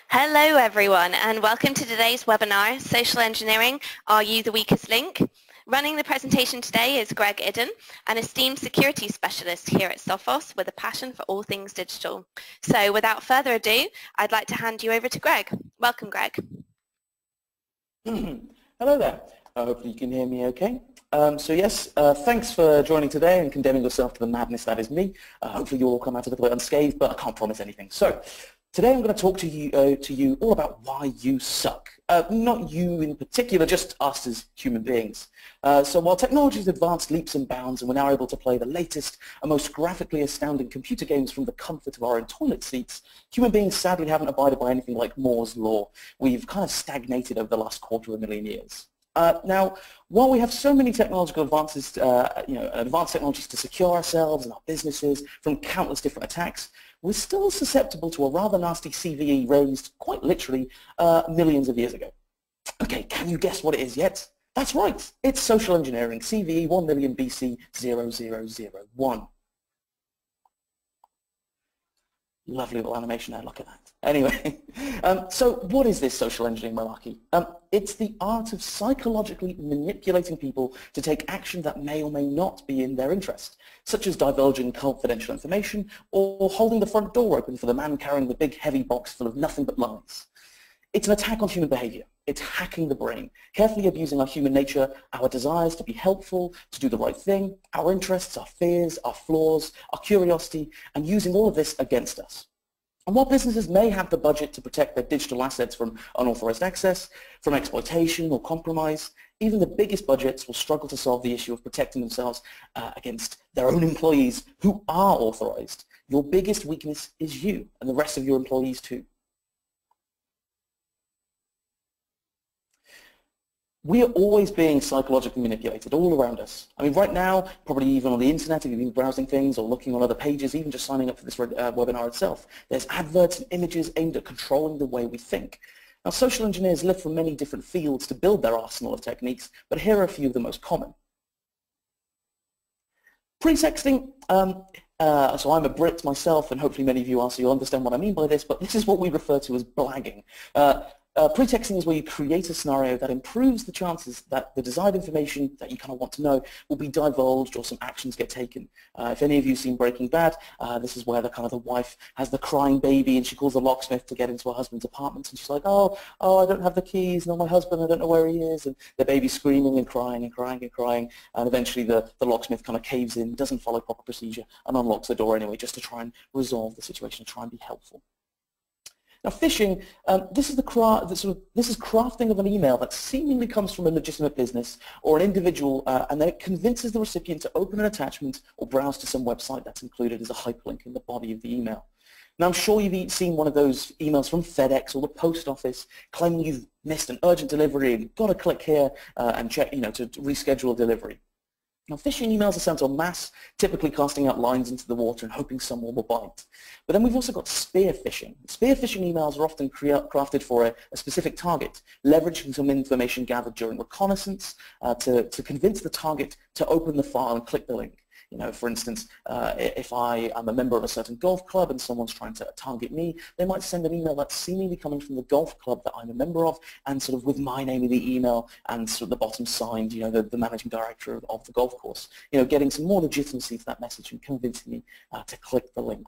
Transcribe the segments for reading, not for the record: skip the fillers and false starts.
Hello everyone and welcome to today's webinar, Social Engineering, Are You the Weakest Link? Running the presentation today is Greg Iddon, an esteemed security specialist here at Sophos with a passion for all things digital. So without further ado, I'd like to hand you over to Greg. Welcome, Greg. Hello there. Hopefully you can hear me okay. Thanks for joining today and condemning yourself to the madness that is me. Hopefully you all come out a little bit unscathed, but I can't promise anything. So today I'm going to talk to you all about why you suck. Not you in particular, just us as human beings. So while technology has advanced leaps and bounds and we're now able to play the latest and most graphically astounding computer games from the comfort of our own toilet seats, human beings sadly haven't abided by anything like Moore's law. We've kind of stagnated over the last 250,000 years. Now, while we have so many technological advances, advanced technologies to secure ourselves and our businesses from countless different attacks, we're still susceptible to a rather nasty CVE raised, quite literally, millions of years ago. Okay, can you guess what it is yet? That's right, it's social engineering, CVE 1 million BC 0001. Lovely little animation there, look at that. Anyway, so what is this social engineering malarkey? It's the art of psychologically manipulating people to take action that may or may not be in their interest, such as divulging confidential information or holding the front door open for the man carrying the big heavy box full of nothing but lies. It's an attack on human behavior. It's hacking the brain, carefully abusing our human nature, our desires to be helpful, to do the right thing, our interests, our fears, our flaws, our curiosity, and using all of this against us. And while businesses may have the budget to protect their digital assets from unauthorized access, from exploitation or compromise, even the biggest budgets will struggle to solve the issue of protecting themselves against their own employees who are authorized. Your biggest weakness is you and the rest of your employees too. We are always being psychologically manipulated all around us. I mean, right now, probably even on the internet, if you've been browsing things or looking on other pages, even just signing up for this webinar itself, there's adverts and images aimed at controlling the way we think. Now, social engineers live from many different fields to build their arsenal of techniques, but here are a few of the most common. Pretexting, so I'm a Brit myself, and hopefully many of you are, so you'll understand what I mean by this, but this is what we refer to as blagging. Pretexting is where you create a scenario that improves the chances that the desired information that you kind of want to know will be divulged or some actions get taken. If any of you have seen Breaking Bad, this is where the wife has the crying baby and she calls the locksmith to get into her husband's apartment and she's like, oh, I don't have the keys, no, my husband, I don't know where he is, and the baby's screaming and crying and crying and crying, and eventually the locksmith kind of caves in, doesn't follow proper procedure, and unlocks the door anyway just to try and resolve the situation and try and be helpful. Now, phishing, this is crafting of an email that seemingly comes from a legitimate business or an individual, and then it convinces the recipient to open an attachment or browse to some website that's included as a hyperlink in the body of the email. Now, I'm sure you've seen one of those emails from FedEx or the post office claiming you've missed an urgent delivery and you've got to click here and check, to reschedule a delivery. Now, phishing emails are sent en masse, typically casting out lines into the water and hoping someone will bite. But then we've also got spear phishing. Spear phishing emails are often crafted for a specific target, leveraging some information gathered during reconnaissance to convince the target to open the file and click the link. For instance, if I am a member of a certain golf club and someone's trying to target me, they might send an email that's seemingly coming from the golf club that I'm a member of, and sort of with my name in the email and sort of the bottom signed, the managing director of the golf course. Getting some more legitimacy to that message and convincing me to click the link.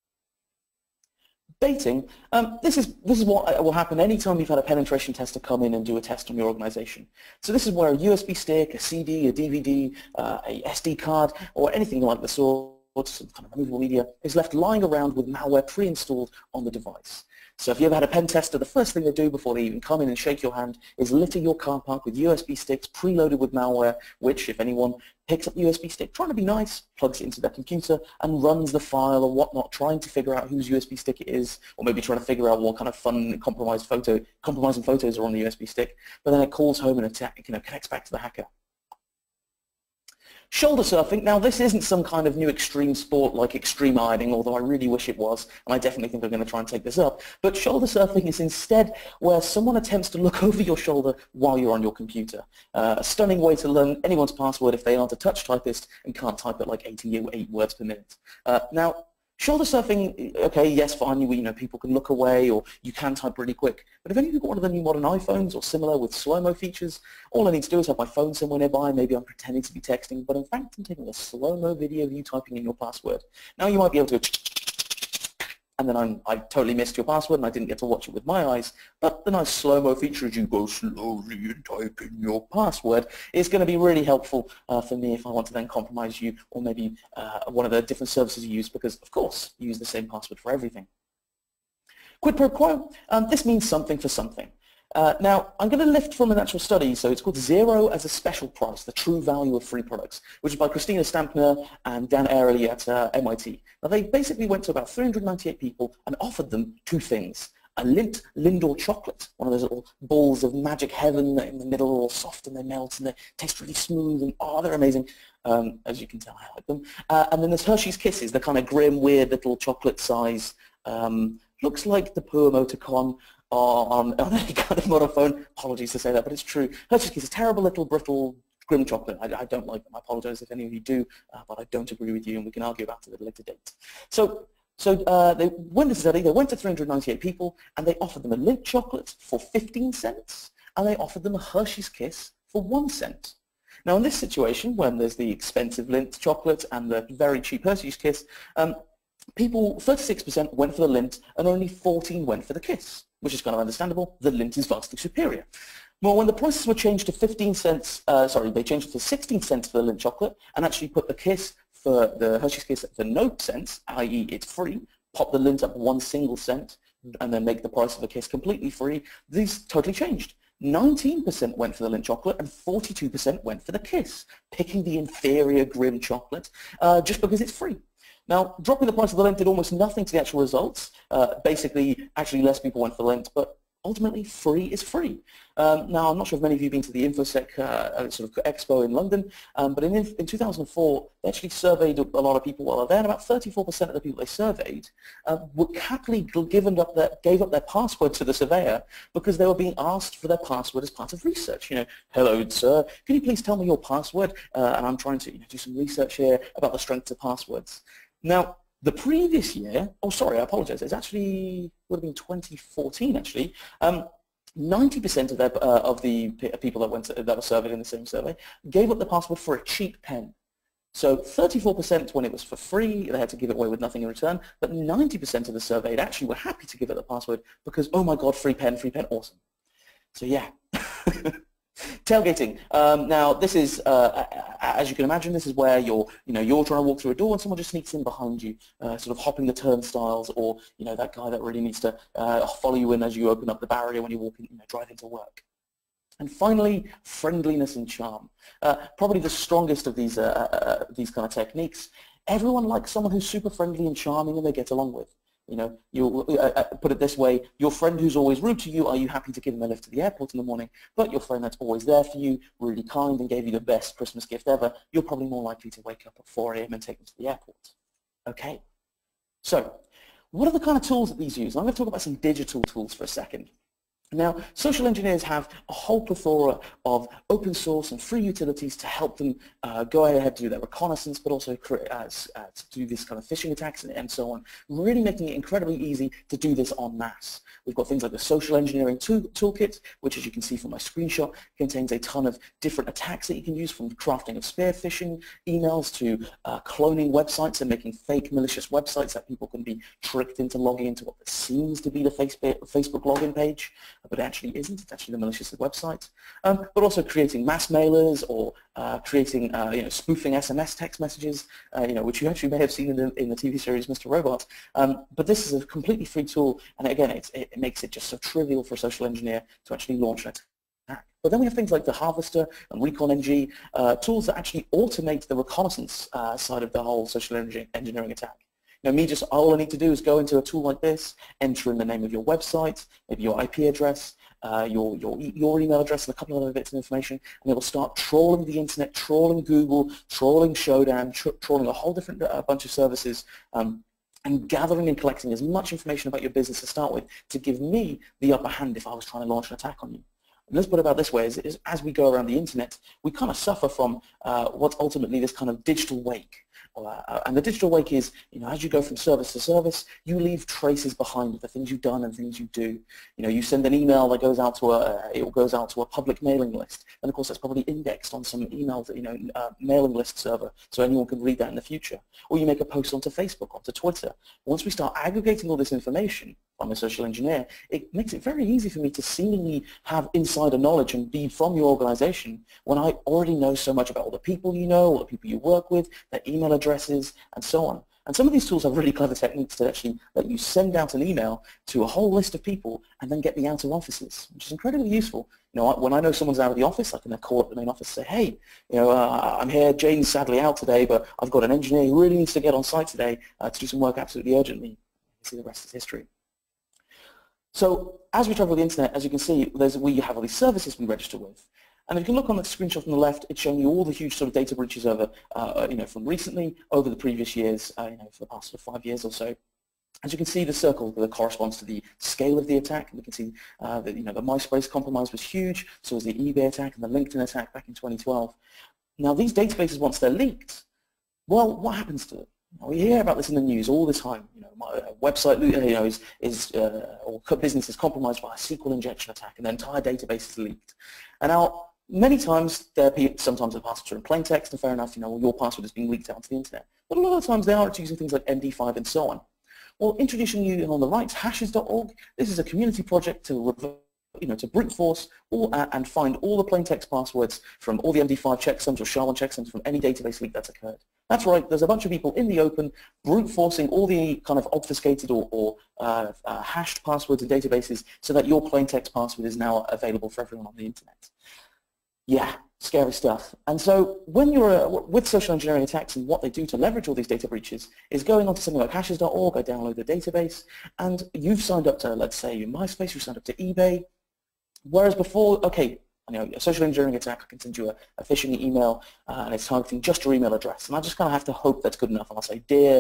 Baiting, this is what will happen anytime you've had a penetration tester come in and do a test on your organization. So this is where a USB stick, a CD, a DVD, a SD card, or anything like the sort, some kind of removable media, is left lying around with malware pre-installed on the device. So if you ever had a pen tester, the first thing they do before they even come in and shake your hand is litter your car park with USB sticks preloaded with malware, which, if anyone picks up the USB stick, trying to be nice, plugs it into their computer and runs the file or whatnot, trying to figure out whose USB stick it is, or maybe trying to figure out what kind of fun compromising photos are on the USB stick, but then it calls home and connects back to the hacker. Shoulder surfing, now this isn't some kind of new extreme sport like extreme ironing, although I really wish it was, and I definitely think I'm going to try and take this up, but shoulder surfing is instead where someone attempts to look over your shoulder while you're on your computer. A stunning way to learn anyone's password if they aren't a touch typist and can't type at like 88 words per minute. Now, Shoulder surfing, okay, yes, fine, people can look away or you can type really quick. But if any of you got one of the new modern iPhones or similar with slow-mo features, all I need to do is have my phone somewhere nearby, maybe I'm pretending to be texting, but in fact I'm taking a slow-mo video of you typing in your password. Now you might be able to go and then I totally missed your password and I didn't get to watch it with my eyes, but the nice slow-mo feature as you go slowly and type in your password is going to be really helpful for me if I want to then compromise you or maybe one of the different services you use because, of course, you use the same password for everything. Quid pro quo, this means something for something. Now, I'm going to lift from an actual study, so it's called Zero as a Special Price, the True Value of Free Products, which is by Christina Stampner and Dan Ariely at MIT. Now, they basically went to about 398 people and offered them two things. A Lindt Lindor chocolate, one of those little balls of magic heaven in the middle, all soft and they melt and they taste really smooth and they're amazing. As you can tell, I like them. And then there's Hershey's Kisses, the kind of grim, weird little chocolate size. Looks like the poor emoticon on any kind of modern phone. Apologies to say that, but it's true. Hershey's Kisses, terrible little brittle grim chocolate. I don't like them. I apologize if any of you do, but I don't agree with you, and we can argue about it at a later date. So they went to study. They went to 398 people, and they offered them a Lindt chocolate for 15 cents, and they offered them a Hershey's Kiss for 1 cent. Now, in this situation, when there's the expensive Lindt chocolate and the very cheap Hershey's Kiss, people, 36% went for the Lindt, and only 14 went for the Kiss, which is kind of understandable. The Lindt is vastly superior. Well, when the prices were changed to 15 cents, they changed it to 16 cents for the Lindt chocolate and actually put the Kiss for the Hershey's Kiss for no cents, i.e. it's free, pop the Lindt up 1 single cent, and then make the price of the Kiss completely free, these totally changed. 19% went for the Lindt chocolate and 42% went for the Kiss, picking the inferior grim chocolate just because it's free. Now, dropping the price of the Lindt did almost nothing to the actual results. Basically, actually less people went for the Lindt, but ultimately free is free. Now, I'm not sure if many of you have been to the InfoSec sort of expo in London, but in 2004, they actually surveyed a lot of people while they were there, and about 34% of the people they surveyed were happily gave up their password to the surveyor because they were being asked for their password as part of research. Hello, sir, can you please tell me your password? And I'm trying to do some research here about the strength of passwords. Now, the previous year, oh sorry, I apologize, it actually would have been 2014 actually, 90% of the people that were surveyed in the same survey gave up the password for a cheap pen. So 34% when it was for free, they had to give it away with nothing in return, but 90% of the surveyed actually were happy to give it the password because, oh my god, free pen, awesome. So yeah. Tailgating. Now, this is, as you can imagine, this is where you're trying to walk through a door and someone just sneaks in behind you, sort of hopping the turnstiles, or that guy that really needs to follow you in as you open up the barrier when you walk in, drive into work. And finally, friendliness and charm. Probably the strongest of these kind of techniques. Everyone likes someone who's super friendly and charming and they get along with. You put it this way, your friend who's always rude to you, are you happy to give them a lift to the airport in the morning? But your friend that's always there for you, really kind and gave you the best Christmas gift ever, you're probably more likely to wake up at 4 a.m. and take them to the airport. Okay, so what are the kind of tools that these use? I'm going to talk about some digital tools for a second. Now, social engineers have a whole plethora of open source and free utilities to help them go ahead to do their reconnaissance, but also to do this kind of phishing attacks and so on, really making it incredibly easy to do this en masse. We've got things like the social engineering toolkit, which, as you can see from my screenshot, contains a ton of different attacks that you can use, from crafting of spear phishing emails to cloning websites and making fake malicious websites that people can be tricked into logging into what seems to be the Facebook login page, but it actually isn't. It's actually the malicious website. But also creating mass mailers or creating, spoofing SMS text messages, which you actually may have seen in the TV series Mr. Robot. But this is a completely free tool, and again, it makes it just so trivial for a social engineer to actually launch an attack. But then we have things like the Harvester and ReconNG, tools that actually automate the reconnaissance side of the whole social engineering attack. All I need to do is go into a tool like this, enter in the name of your website, maybe your IP address, your email address, and a couple of other bits of information, and it will start trawling the internet, trawling Google, trawling Shodan, trawling a whole different bunch of services, and gathering and collecting as much information about your business to start with to give me the upper hand if I was trying to launch an attack on you. And let's put it about this way, is as we go around the internet, we kind of suffer from what's ultimately this kind of digital wake. And the digital wake is, as you go from service to service, you leave traces behind of the things you've done and things you do. You send an email that goes out to a public mailing list, and of course that's probably indexed on some email, mailing list server, so anyone can read that in the future. Or you make a post onto Facebook, onto Twitter. Once we start aggregating all this information, I'm a social engineer, it makes it very easy for me to seemingly have insider knowledge and be from your organization when I already know so much about all the people you know, all the people you work with, their email addresses, and so on. And some of these tools have really clever techniques that actually let you send out an email to a whole list of people and then get the out of offices, which is incredibly useful. When I know someone's out of the office, I can then call up the main office and say, hey, I'm here, Jane's sadly out today, but I've got an engineer who really needs to get on site today to do some work absolutely urgently. You see the rest is history. So as we travel the internet, as you can see, we have all these services we register with. And if you can look on the screenshot on the left, it's showing you all the huge sort of data breaches over, from recently, over the previous years, for the past sort of 5 years or so. As you can see, the circle that corresponds to the scale of the attack. And we can see that the MySpace compromise was huge, so was the eBay attack and the LinkedIn attack back in 2012. Now, these databases, once they're leaked, well, what happens to them? We hear about this in the news all the time. My website, or business is compromised by a SQL injection attack, and the entire database is leaked. And now, many times, sometimes the passwords are in plain text, and fair enough, your password is being leaked out onto the internet. But a lot of the times, they are using things like MD5 and so on. Well, introducing you on the right, hashes.org. This is a community project to brute force and find all the plain text passwords from all the MD5 checksums or SHA-1 checksums from any database leak that's occurred. That's right, there's a bunch of people in the open brute forcing all the kind of obfuscated or hashed passwords in databases so that your plain text password is now available for everyone on the internet. Yeah, scary stuff. And so when you're with social engineering attacks, and what they do to leverage all these data breaches is going onto something like hashes.org, I download the database, and you've signed up to, let's say, MySpace, you've signed up to eBay. Whereas before, okay, a social engineering attack, I can send you a phishing email, and it's targeting just your email address, and I just kind of have to hope that's good enough. And I'll say, dear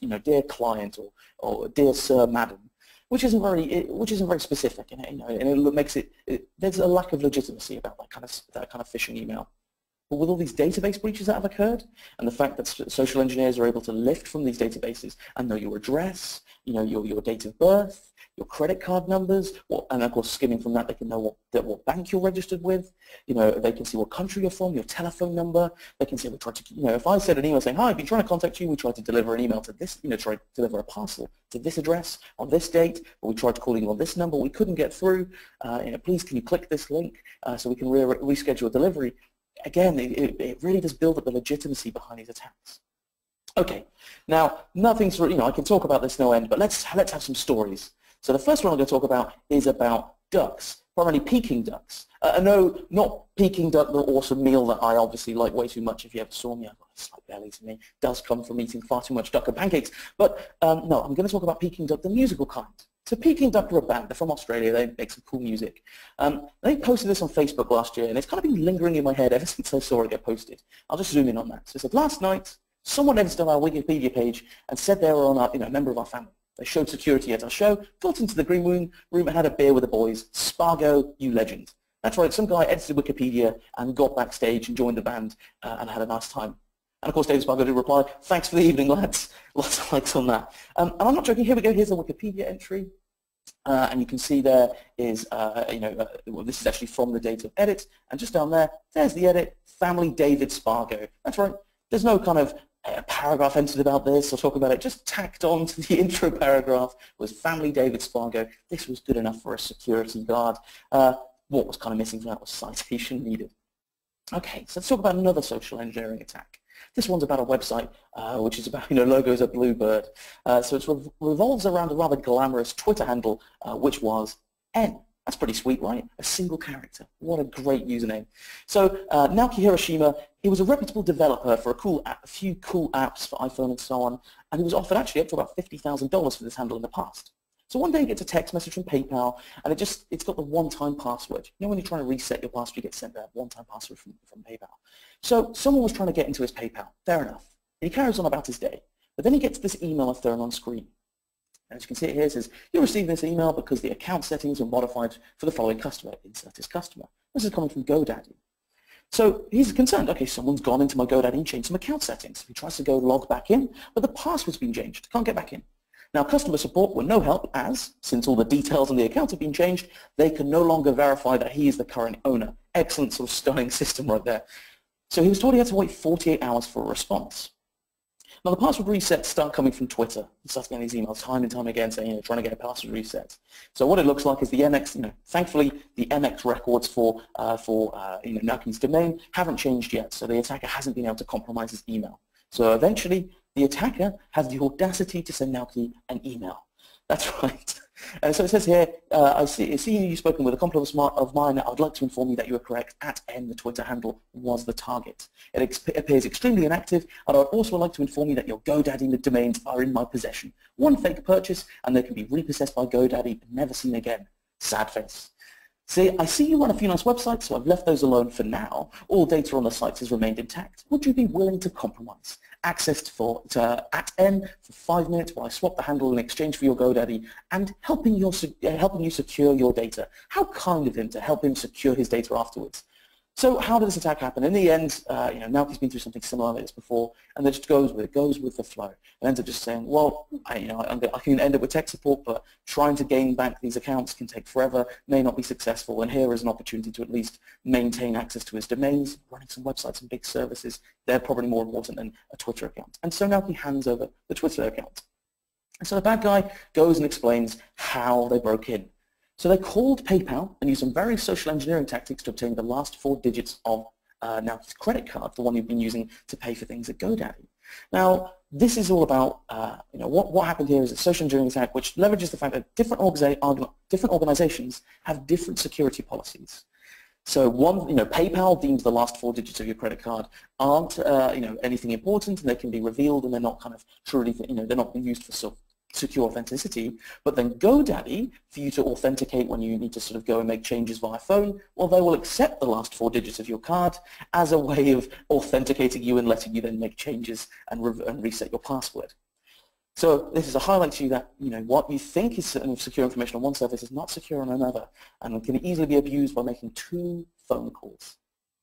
client, or dear sir, madam, which isn't very specific, and it makes there's a lack of legitimacy about that kind of phishing email. But with all these database breaches that have occurred, and the fact that social engineers are able to lift from these databases and know your address, your date of birth, your credit card numbers, and of course skimming from that they can know what bank you're registered with, they can see what country you're from, your telephone number, they can see we tried to, if I send an email saying, hi, I've been trying to contact you, we tried to deliver an email to this, try to deliver a parcel to this address on this date, or we tried to call you on this number, we couldn't get through, please can you click this link so we can reschedule a delivery. Again, it really does build up the legitimacy behind these attacks. Okay, now nothing's, I can talk about this no end, but let's have some stories. So the first one I'm going to talk about is about ducks, primarily Peking ducks. No, not Peking duck, the awesome meal that I obviously like way too much. If you ever saw me, I've got a slight belly to me. It does come from eating far too much duck and pancakes. But no, I'm going to talk about Peking duck, the musical kind. So Peking duck are a band. They're from Australia. They make some cool music. They posted this on Facebook last year, and it's kind of been lingering in my head ever since I saw it get posted. I'll just zoom in on that. So it said, last night, someone entered on our Wikipedia page and said they were a member of our family. They showed security at our show, got into the green room and had a beer with the boys. Spargo, you legend. That's right, some guy edited Wikipedia and got backstage and joined the band and had a nice time. And of course, David Spargo did reply, thanks for the evening, lads. Lots of likes on that. And I'm not joking, here we go, here's a Wikipedia entry. And you can see there is, well, this is actually from the date of edit. And just down there's the edit, family David Spargo. That's right, there's no kind of paragraph entered about this or talk about it, just tacked on to the intro paragraph was family David Spargo. This was good enough for a security guard. What was kind of missing from that was citation needed. Okay, so let's talk about another social engineering attack. This one's about a website which is about, logos of Bluebird. So it revolves around a rather glamorous Twitter handle, which was N. That's pretty sweet, right? A single character. What a great username. So Naoki Hiroshima, he was a reputable developer for a few cool apps for iPhone and so on, and he was offered actually up to about $50,000 for this handle in the past. So one day he gets a text message from PayPal, and it's got the one-time password. When you're trying to reset your password, you get sent that one-time password from PayPal. So someone was trying to get into his PayPal. Fair enough. And he carries on about his day. But then he gets this email thrown on screen. And as you can see it here, it says, you're receiving this email because the account settings were modified for the following customer. Insert this customer. This is coming from GoDaddy. So he's concerned, okay, someone's gone into my GoDaddy and changed some account settings. He tries to go log back in, but the password's been changed. Can't get back in. Now, customer support were no help as, since all the details on the account have been changed, they can no longer verify that he is the current owner. Excellent sort of stunning system right there. So he was told he had to wait 48 hours for a response. Now, the password resets start coming from Twitter. He starts getting these emails time and time again saying, trying to get a password reset. So what it looks like is the MX, thankfully, the MX records for Murky's domain haven't changed yet, so the attacker hasn't been able to compromise his email. So eventually, the attacker has the audacity to send Murky an email. That's right. So it says here, I see you've spoken with a accomplice of mine. I would like to inform you that you are correct. @N, the Twitter handle, was the target. It appears extremely inactive, and I would also like to inform you that your GoDaddy domains are in my possession. One fake purchase, and they can be repossessed by GoDaddy and never seen again. Sad face. See, I see you run a few nice websites, so I've left those alone for now. All data on the sites has remained intact. Would you be willing to compromise? Access to @N for 5 minutes while I swap the handle in exchange for your GoDaddy and helping you secure your data. How kind of him to help him secure his data afterwards. So how did this attack happen? In the end, Murky's been through something similar like this before, and it just goes with the flow. And ends up just saying, well, I can end up with tech support, but trying to gain back these accounts can take forever, may not be successful, and here is an opportunity to at least maintain access to his domains, running some websites and big services. They're probably more important than a Twitter account. And so Murky hands over the Twitter account. And so the bad guy goes and explains how they broke in. So they called PayPal and used some very social engineering tactics to obtain the last 4 digits of Murky's credit card, the one you've been using to pay for things at GoDaddy. Now, this is all about, what happened here is a social engineering attack which leverages the fact that different organizations have different security policies. So PayPal deems the last 4 digits of your credit card aren't, anything important, and they can be revealed, and they're not kind of truly, they're not used for secure authenticity. But then GoDaddy, for you to authenticate when you need to sort of go and make changes via phone, well, they will accept the last 4 digits of your card as a way of authenticating you and letting you then make changes and reset your password. So this is a highlight to you that what you think is secure information on one service is not secure on another, and can easily be abused by making 2 phone calls.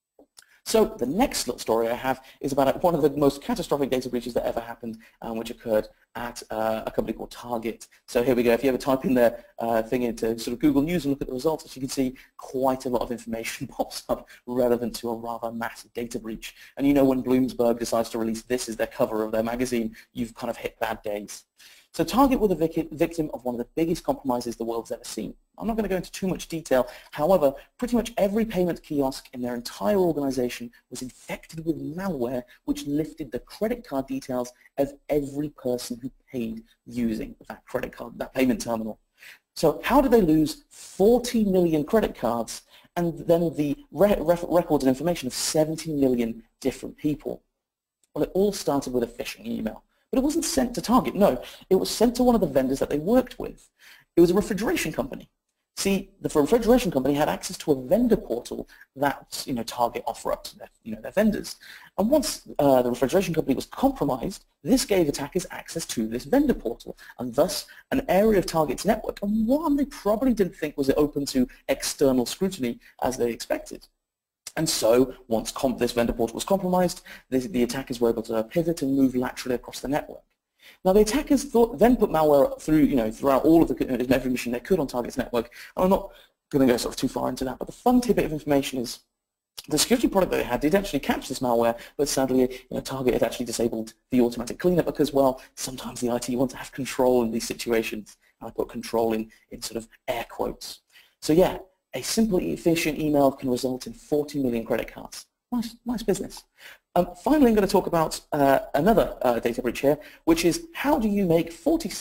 So the next little story I have is about one of the most catastrophic data breaches that ever happened, which occurred at a company called Target. So here we go. If you ever type in their thing into sort of Google News and look at the results, as you can see, quite a lot of information pops up relevant to a rather massive data breach. And when Bloomberg decides to release this as their cover of their magazine, you've kind of hit bad days. So Target were the victim of one of the biggest compromises the world's ever seen. I'm not going to go into too much detail. However, pretty much every payment kiosk in their entire organization was infected with malware which lifted the credit card details of every person who paid using that credit card, that payment terminal. So how did they lose 40 million credit cards and then the records and information of 70 million different people? Well, it all started with a phishing email. But it wasn't sent to Target, no. It was sent to one of the vendors that they worked with. It was a refrigeration company. See, the refrigeration company had access to a vendor portal that Target offer up to their vendors. And once the refrigeration company was compromised, this gave attackers access to this vendor portal, and thus an area of Target's network, and one they probably didn't think was open to external scrutiny as they expected. And so, once this vendor portal was compromised, the attackers were able to pivot and move laterally across the network. Now, the attackers then put malware throughout all of every machine they could on Target's network. And I'm not going to go sort of too far into that, but the fun tidbit of information is the security product that they had did actually catch this malware, but sadly, Target had actually disabled the automatic cleanup because, well, sometimes the IT want to have control in these situations. I put control in sort of air quotes. So yeah. A simple, efficient email can result in 40 million credit cards. Nice business. Finally, I'm going to talk about another data breach here, which is how do you make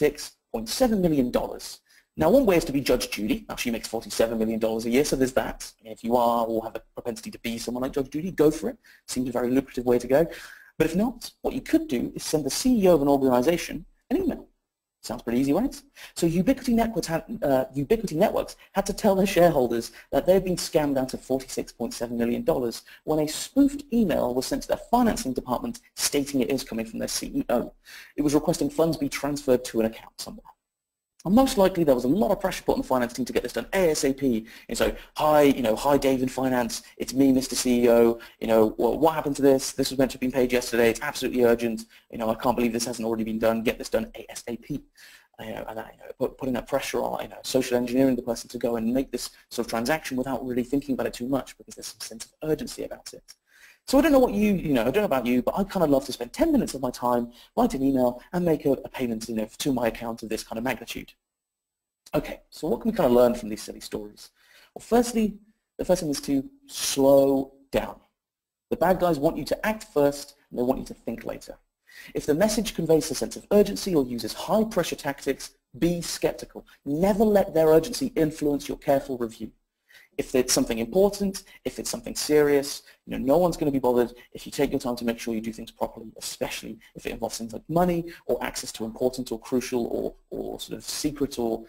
$46.7 million? Now, one way is to be Judge Judy. Now, she makes $47 million a year, so there's that. If you are or have a propensity to be someone like Judge Judy, go for it. Seems a very lucrative way to go. But if not, what you could do is send the CEO of an organization an email. Sounds pretty easy, right? So Ubiquity Networks had to tell their shareholders that they had been scammed out of $46.7 million when a spoofed email was sent to their financing department stating it is coming from their CEO. It was requesting funds be transferred to an account somewhere. And most likely there was a lot of pressure put on the finance team to get this done ASAP. And so, hi Dave in finance, it's me, Mr. CEO. What happened to this? This was meant to have been paid yesterday. It's absolutely urgent. I can't believe this hasn't already been done. Get this done ASAP. Putting that pressure on, social engineering the person to go and make this sort of transaction without really thinking about it too much because there's some sense of urgency about it. So I don't know what I don't know about you, but I kind of love to spend 10 minutes of my time, write an email, and make a payment, to my account of this kind of magnitude. Okay, so what can we kind of learn from these silly stories? Well, firstly, the first thing is to slow down. The bad guys want you to act first, and they want you to think later. If the message conveys a sense of urgency or uses high-pressure tactics, be skeptical. Never let their urgency influence your careful review. If it's something important, if it's something serious, no one's going to be bothered if you take your time to make sure you do things properly, especially if it involves things like money or access to important or crucial or sort of secret or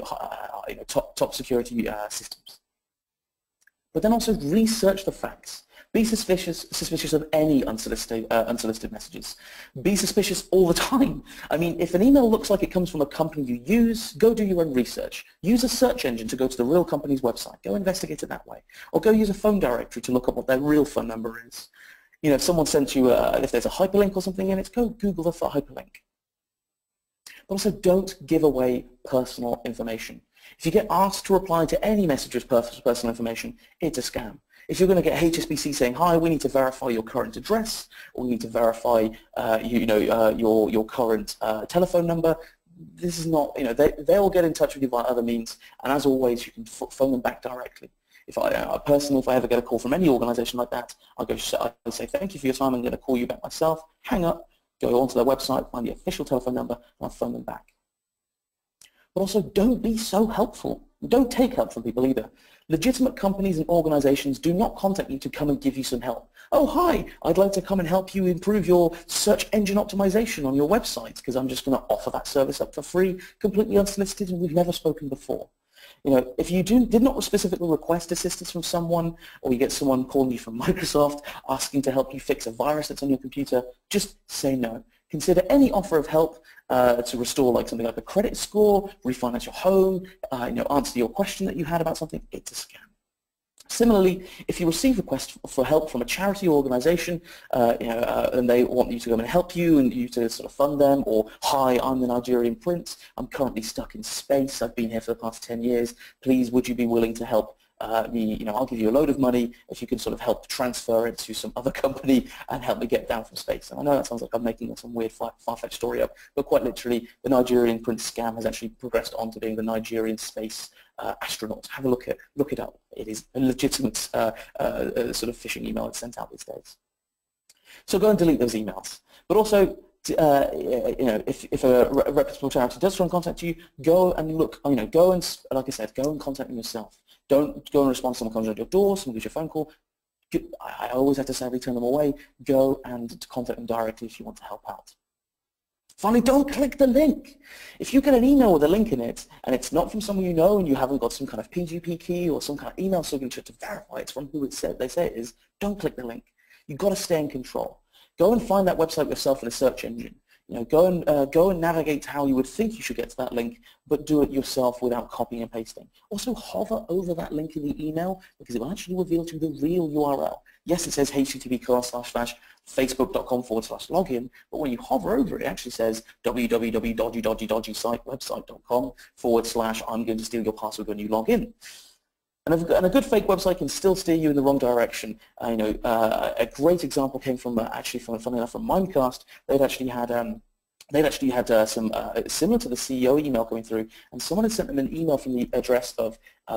top security systems. But then also research the facts. Be suspicious of any unsolicited messages. Be suspicious all the time. I mean, if an email looks like it comes from a company you use, go do your own research. Use a search engine to go to the real company's website. Go investigate it that way. Or go use a phone directory to look up what their real phone number is. If someone sent you, if there's a hyperlink or something in it, go Google the hyperlink. But also don't give away personal information. If you get asked to reply to any message with personal information, it's a scam. If you're going to get HSBC saying, hi, we need to verify your current address, or we need to verify your current telephone number, this is not, they'll get in touch with you via other means, and as always, you can phone them back directly. If I ever get a call from any organization like that, I say, thank you for your time, I'm going to call you back myself, hang up, go onto their website, find the official telephone number, and I'll phone them back. But also, don't be so helpful. Don't take help from people either. Legitimate companies and organizations do not contact you to come and give you some help. Oh, hi, I'd like to come and help you improve your search engine optimization on your website because I'm just going to offer that service up for free, completely unsolicited, and we've never spoken before. If you did not specifically request assistance from someone, or you get someone calling you from Microsoft asking to help you fix a virus that's on your computer, just say no. Consider any offer of help to restore something like a credit score, refinance your home, answer your question that you had about something. It's a scam. Similarly, if you receive requests for help from a charity or organization, and they want you to come and help you and you to sort of fund them, or, hi, I'm the Nigerian prince, I'm currently stuck in space, I've been here for the past 10 years, please would you be willing to help me, I'll give you a load of money if you can sort of help transfer it to some other company and help me get down from space. And I know that sounds like I'm making some weird far-fetched story up, but quite literally, the Nigerian prince scam has actually progressed on to being the Nigerian space astronaut. Have a look it up. It is a legitimate sort of phishing email that's sent out these days. So go and delete those emails. But also, if a reputable charity does try and contact you, go and look. Go and, like I said, go and contact them yourself. Don't go and respond to someone comes at your door, someone gives you a phone call. I always have to sadly turn them away. Go and contact them directly if you want to help out. Finally, don't click the link. If you get an email with a link in it, and it's not from someone you know, and you haven't got some kind of PGP key or some kind of email signature to verify it's from who they say it is, don't click the link. You've got to stay in control. Go and find that website yourself in a search engine. Go and navigate how you would think you should get to that link, but do it yourself without copying and pasting. Also, hover over that link in the email because it will actually reveal to you the real URL. Yes, it says http://facebook.com/login, but when you hover over it, it actually says www.dodgy-website.com/I'm going to steal your password when you log in. And a good fake website can still steer you in the wrong direction. A great example came from funny enough, from Mimecast. They'd actually had some similar to the CEO email coming through, and someone had sent them an email from the address of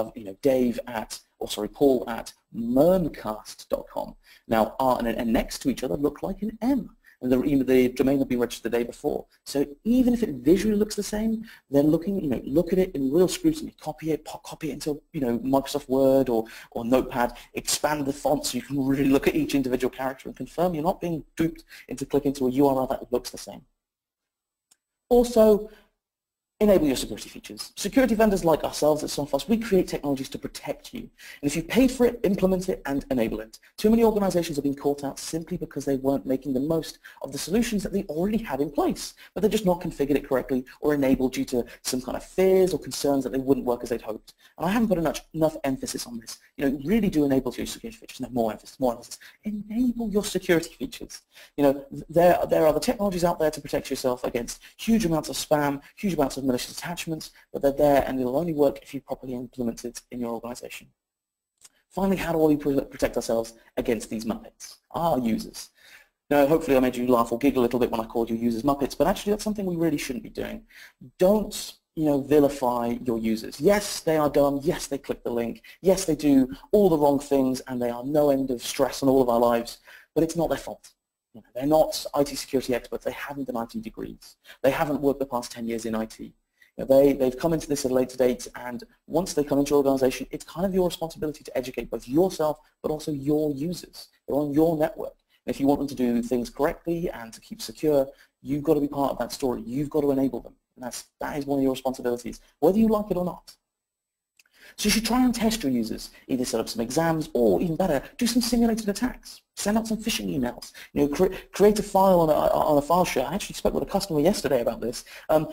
Paul at murky.com. Now R and an N next to each other look like an M. And the domain had been registered the day before. So even if it visually looks the same, then look at it in real scrutiny. Copy it into Microsoft Word or Notepad. Expand the font so you can really look at each individual character and confirm you're not being duped into clicking to a URL that looks the same. Also, Enable your security features. Security vendors like ourselves at Sophos, we create technologies to protect you. And if you paid for it, implement it and enable it. Too many organizations have been caught out simply because they weren't making the most of the solutions that they already had in place, but they just not configured it correctly or enabled due to some kind of fears or concerns that they wouldn't work as they'd hoped. And I haven't put enough emphasis on this. Really do enable your security features. No, more emphasis. Enable your security features. There are the technologies out there to protect yourself against huge amounts of spam, huge amounts of malicious attachments, but they're there and they'll only work if you properly implement it in your organization. Finally, how do we protect ourselves against these Muppets, our users? Now, hopefully I made you laugh or giggle a little bit when I called your users Muppets, but actually that's something we really shouldn't be doing. Don't vilify your users. Yes, they are dumb. Yes, they click the link. Yes, they do all the wrong things and they are no end of stress on all of our lives, but it's not their fault. They're not IT security experts. They haven't done IT degrees. They haven't worked the past 10 years in IT. They've come into this at a later date, and once they come into your organization, it's kind of your responsibility to educate both yourself but also your users. They're on your network. And if you want them to do things correctly and to keep secure, you've got to be part of that story. You've got to enable them. And that is one of your responsibilities, whether you like it or not. So you should try and test your users, either set up some exams or, even better, do some simulated attacks. Send out some phishing emails. Create a file on a file share. I actually spoke with a customer yesterday about this. I'm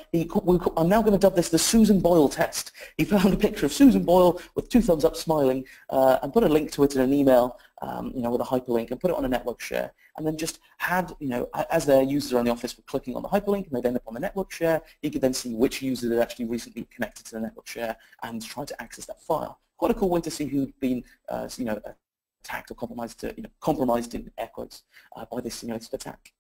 now going to dub this the Susan Boyle test. He found a picture of Susan Boyle with 2 thumbs up smiling and put a link to it in an email, with a hyperlink, and put it on a network share. And then just had, as their users around the office were clicking on the hyperlink and they'd end up on the network share, you could then see which user had actually recently connected to the network share and try to access that file. Quite a cool way to see who'd been, attacked or compromised in air quotes by this simulated attack.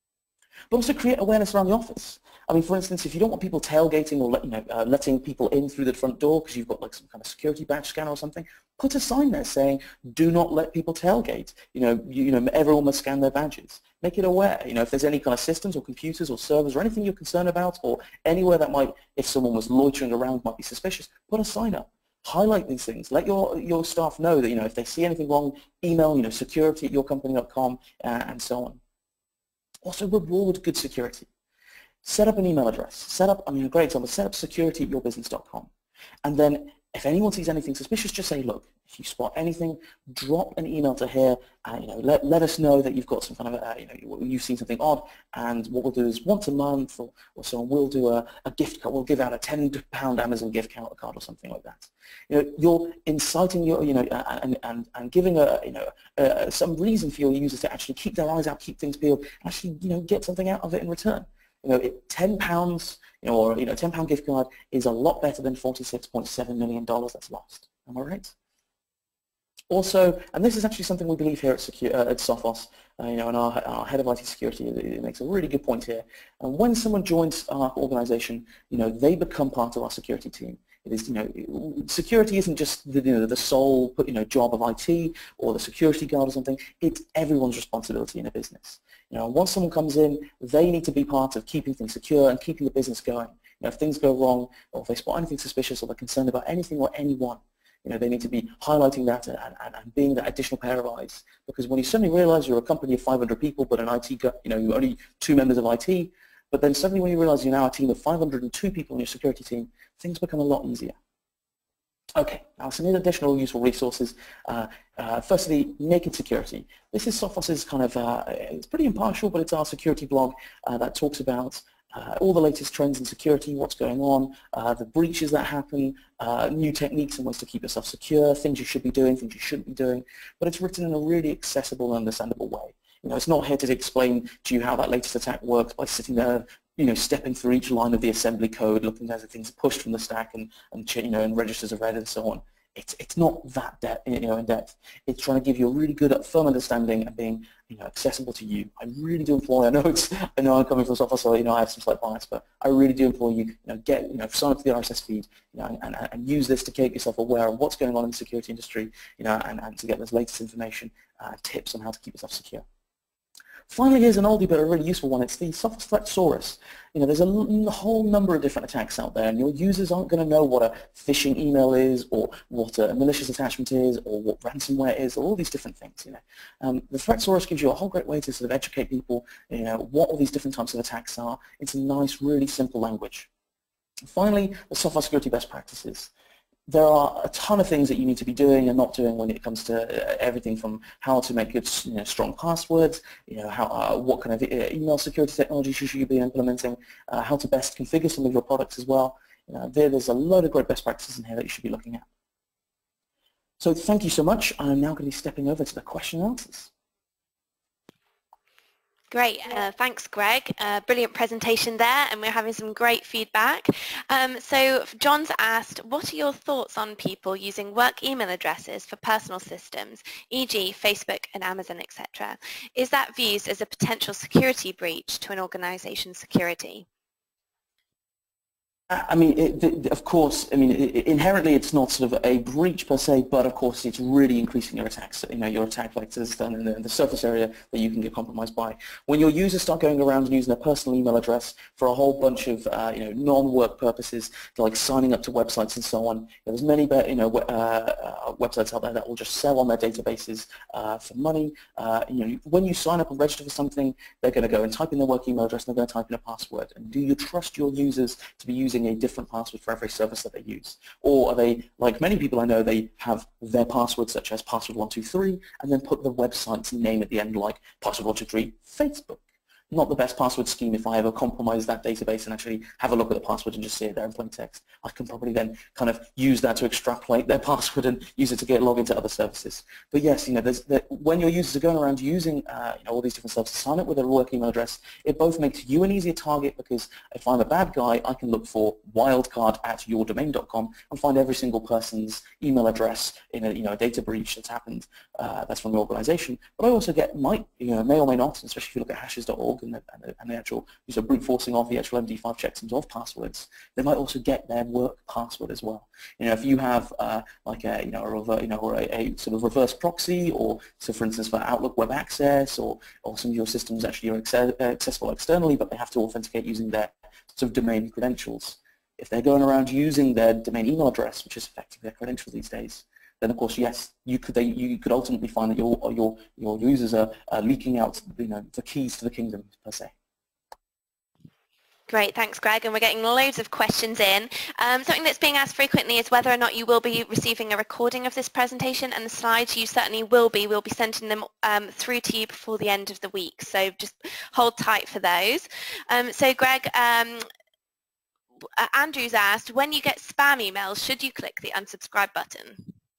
But also create awareness around the office. I mean, for instance, if you don't want people tailgating or letting people in through the front door because you've got like some kind of security badge scanner or something, put a sign there saying, "Do not let people tailgate." Everyone must scan their badges. Make it aware. If there's any kind of systems or computers or servers or anything you're concerned about, or anywhere that might, if someone was loitering around, might be suspicious, put a sign up. Highlight these things. Let your staff know that if they see anything wrong, email security@yourcompany.com and so on. Also, reward good security. Set up an email address. A great example, set up security@yourbusiness.com. And then if anyone sees anything suspicious, just say, look, if you spot anything, drop an email to here. Let us know that you've got some kind of, you've seen something odd. And what we'll do is once a month or so on, we'll do a gift card. We'll give out a £10 Amazon gift card or something like that. You're inciting your, and giving some reason for your users to actually keep their eyes out, keep things peeled, and actually, get something out of it in return. £10, or £10 gift card is a lot better than $46.7 million that's lost. Am I right? Also, and this is actually something we believe here at Sophos, and our head of IT security makes a really good point here. And when someone joins our organization, they become part of our security team. It is, security isn't just the sole job of IT or the security guard or something. It's everyone's responsibility in a business. Once someone comes in, they need to be part of keeping things secure and keeping the business going. If things go wrong, or if they spot anything suspicious, or they're concerned about anything or anyone, they need to be highlighting that and being that additional pair of eyes. Because when you suddenly realize you're a company of 500 people, but an IT, you're only 2 members of IT, but then suddenly when you realize you're now a team of 502 people in your security team, things become a lot easier. Okay, now some additional useful resources. Firstly, Naked Security. This is Sophos's kind of, it's pretty impartial, but it's our security blog that talks about all the latest trends in security, what's going on, the breaches that happen, new techniques and ways to keep yourself secure, things you should be doing, things you shouldn't be doing, but it's written in a really accessible and understandable way. It's not here to explain to you how that latest attack works by sitting there, stepping through each line of the assembly code, looking as things are pushed from the stack and registers are read and so on. It's not that in depth. It's trying to give you a really good, firm understanding and being accessible to you. I really do implore. I know I'm coming from Sophos, so I have some slight bias, but I really do implore you, sign up to the RSS feed, and use this to keep yourself aware of what's going on in the security industry, and to get this latest information, tips on how to keep yourself secure. Finally, here's an oldie but a really useful one. It's the Sophos Threatsaurus. There's a whole number of different attacks out there, and your users aren't going to know what a phishing email is, or what a malicious attachment is, or what ransomware is, or all these different things. The Threatsaurus gives you a whole great way to sort of educate people, what all these different types of attacks are. It's a nice, really simple language. Finally, the software security best practices. There are a ton of things that you need to be doing and not doing when it comes to everything from how to make good, strong passwords, how, what kind of email security technology should you be implementing, how to best configure some of your products as well. There's a load of great best practices in here that you should be looking at. So thank you so much. I'm now going to be stepping over to the question and answers. Great, thanks Greg. Brilliant presentation there, and we're having some great feedback. So John's asked, what are your thoughts on people using work email addresses for personal systems, e.g. Facebook and Amazon, etc.? Is that viewed as a potential security breach to an organization's security? I mean, of course, I mean, inherently it's not sort of a breach per se, but of course it's really increasing your attacks, your attack vectors and the surface area that you can get compromised by. When your users start going around and using their personal email address for a whole bunch of, non-work purposes, like signing up to websites and so on, there's many, websites out there that will just sell on their databases for money. When you sign up and register for something, they're going to go and type in their work email address and they're going to type in a password. And do you trust your users to be using a different password for every service that they use? Or are they, like many people I know, they have their passwords such as password123 and then put the website's name at the end like password123 Facebook? Not the best password scheme. If I ever compromise that database and actually have a look at the password and just see it there in plain text, I can probably then kind of use that to extrapolate their password and use it to log into other services. But yes, when your users are going around using all these different services, sign up with their work email address, it both makes you an easier target, because if I'm a bad guy, I can look for wildcard@yourdomain.com and find every single person's email address in a data breach that's happened that's from the organization. But I also get may or may not, especially if you look at hashes.org and the actual brute forcing of the actual MD5 checksums of passwords, they might also get their work password as well. If you have like a sort of reverse proxy, or so for instance for Outlook Web Access, or some of your systems actually are accessible externally, but they have to authenticate using their sort of domain credentials. If they're going around using their domain email address, which is effectively their credentials these days, then of course, yes, you could ultimately find that your users are leaking out the keys to the kingdom per se. Great, thanks Greg, and we're getting loads of questions in. Something that's being asked frequently is whether or not you will be receiving a recording of this presentation, and the slides you certainly will be. We'll be sending them through to you before the end of the week, so just hold tight for those. So Greg, Andrew's asked, when you get spam emails, should you click the unsubscribe button?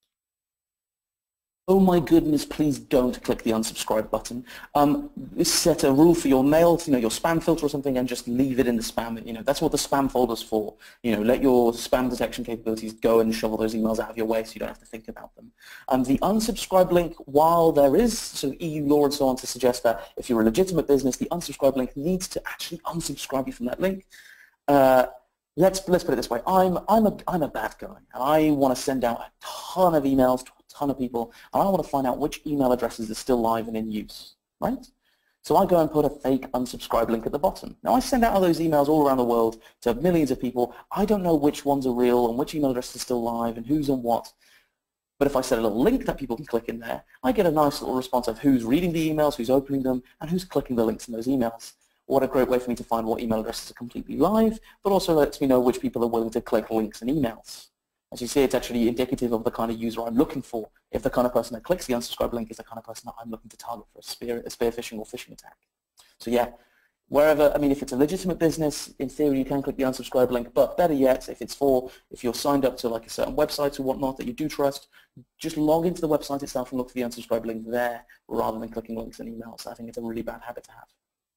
Oh my goodness, please don't click the unsubscribe button. Set a rule for your mail, your spam filter or something, and just leave it in the spam. That's what the spam folder's for. Let your spam detection capabilities go and shovel those emails out of your way so you don't have to think about them. The unsubscribe link, while there is sort of EU law and so on to suggest that if you're a legitimate business, the unsubscribe link needs to actually unsubscribe you from that link. Let's put it this way. I'm a bad guy, and I want to send out a ton of emails to a ton of people, and I want to find out which email addresses are still live and in use, right? So I go and put a fake unsubscribe link at the bottom. Now I send out all those emails all around the world to millions of people. I don't know which ones are real and which email addresses are still live and who's on what. But if I set a little link that people can click in there, I get a nice little response of who's reading the emails, who's opening them, and who's clicking the links in those emails. What a great way for me to find what email addresses are completely live, but also lets me know which people are willing to click links and emails. As you see, it's actually indicative of the kind of user I'm looking for. If the kind of person that clicks the unsubscribe link is the kind of person that I'm looking to target for a spear phishing or phishing attack. So yeah, if it's a legitimate business, in theory you can click the unsubscribe link, but better yet, if you're signed up to like a certain website or whatnot that you do trust, just log into the website itself and look for the unsubscribe link there rather than clicking links and emails. I think it's a really bad habit to have.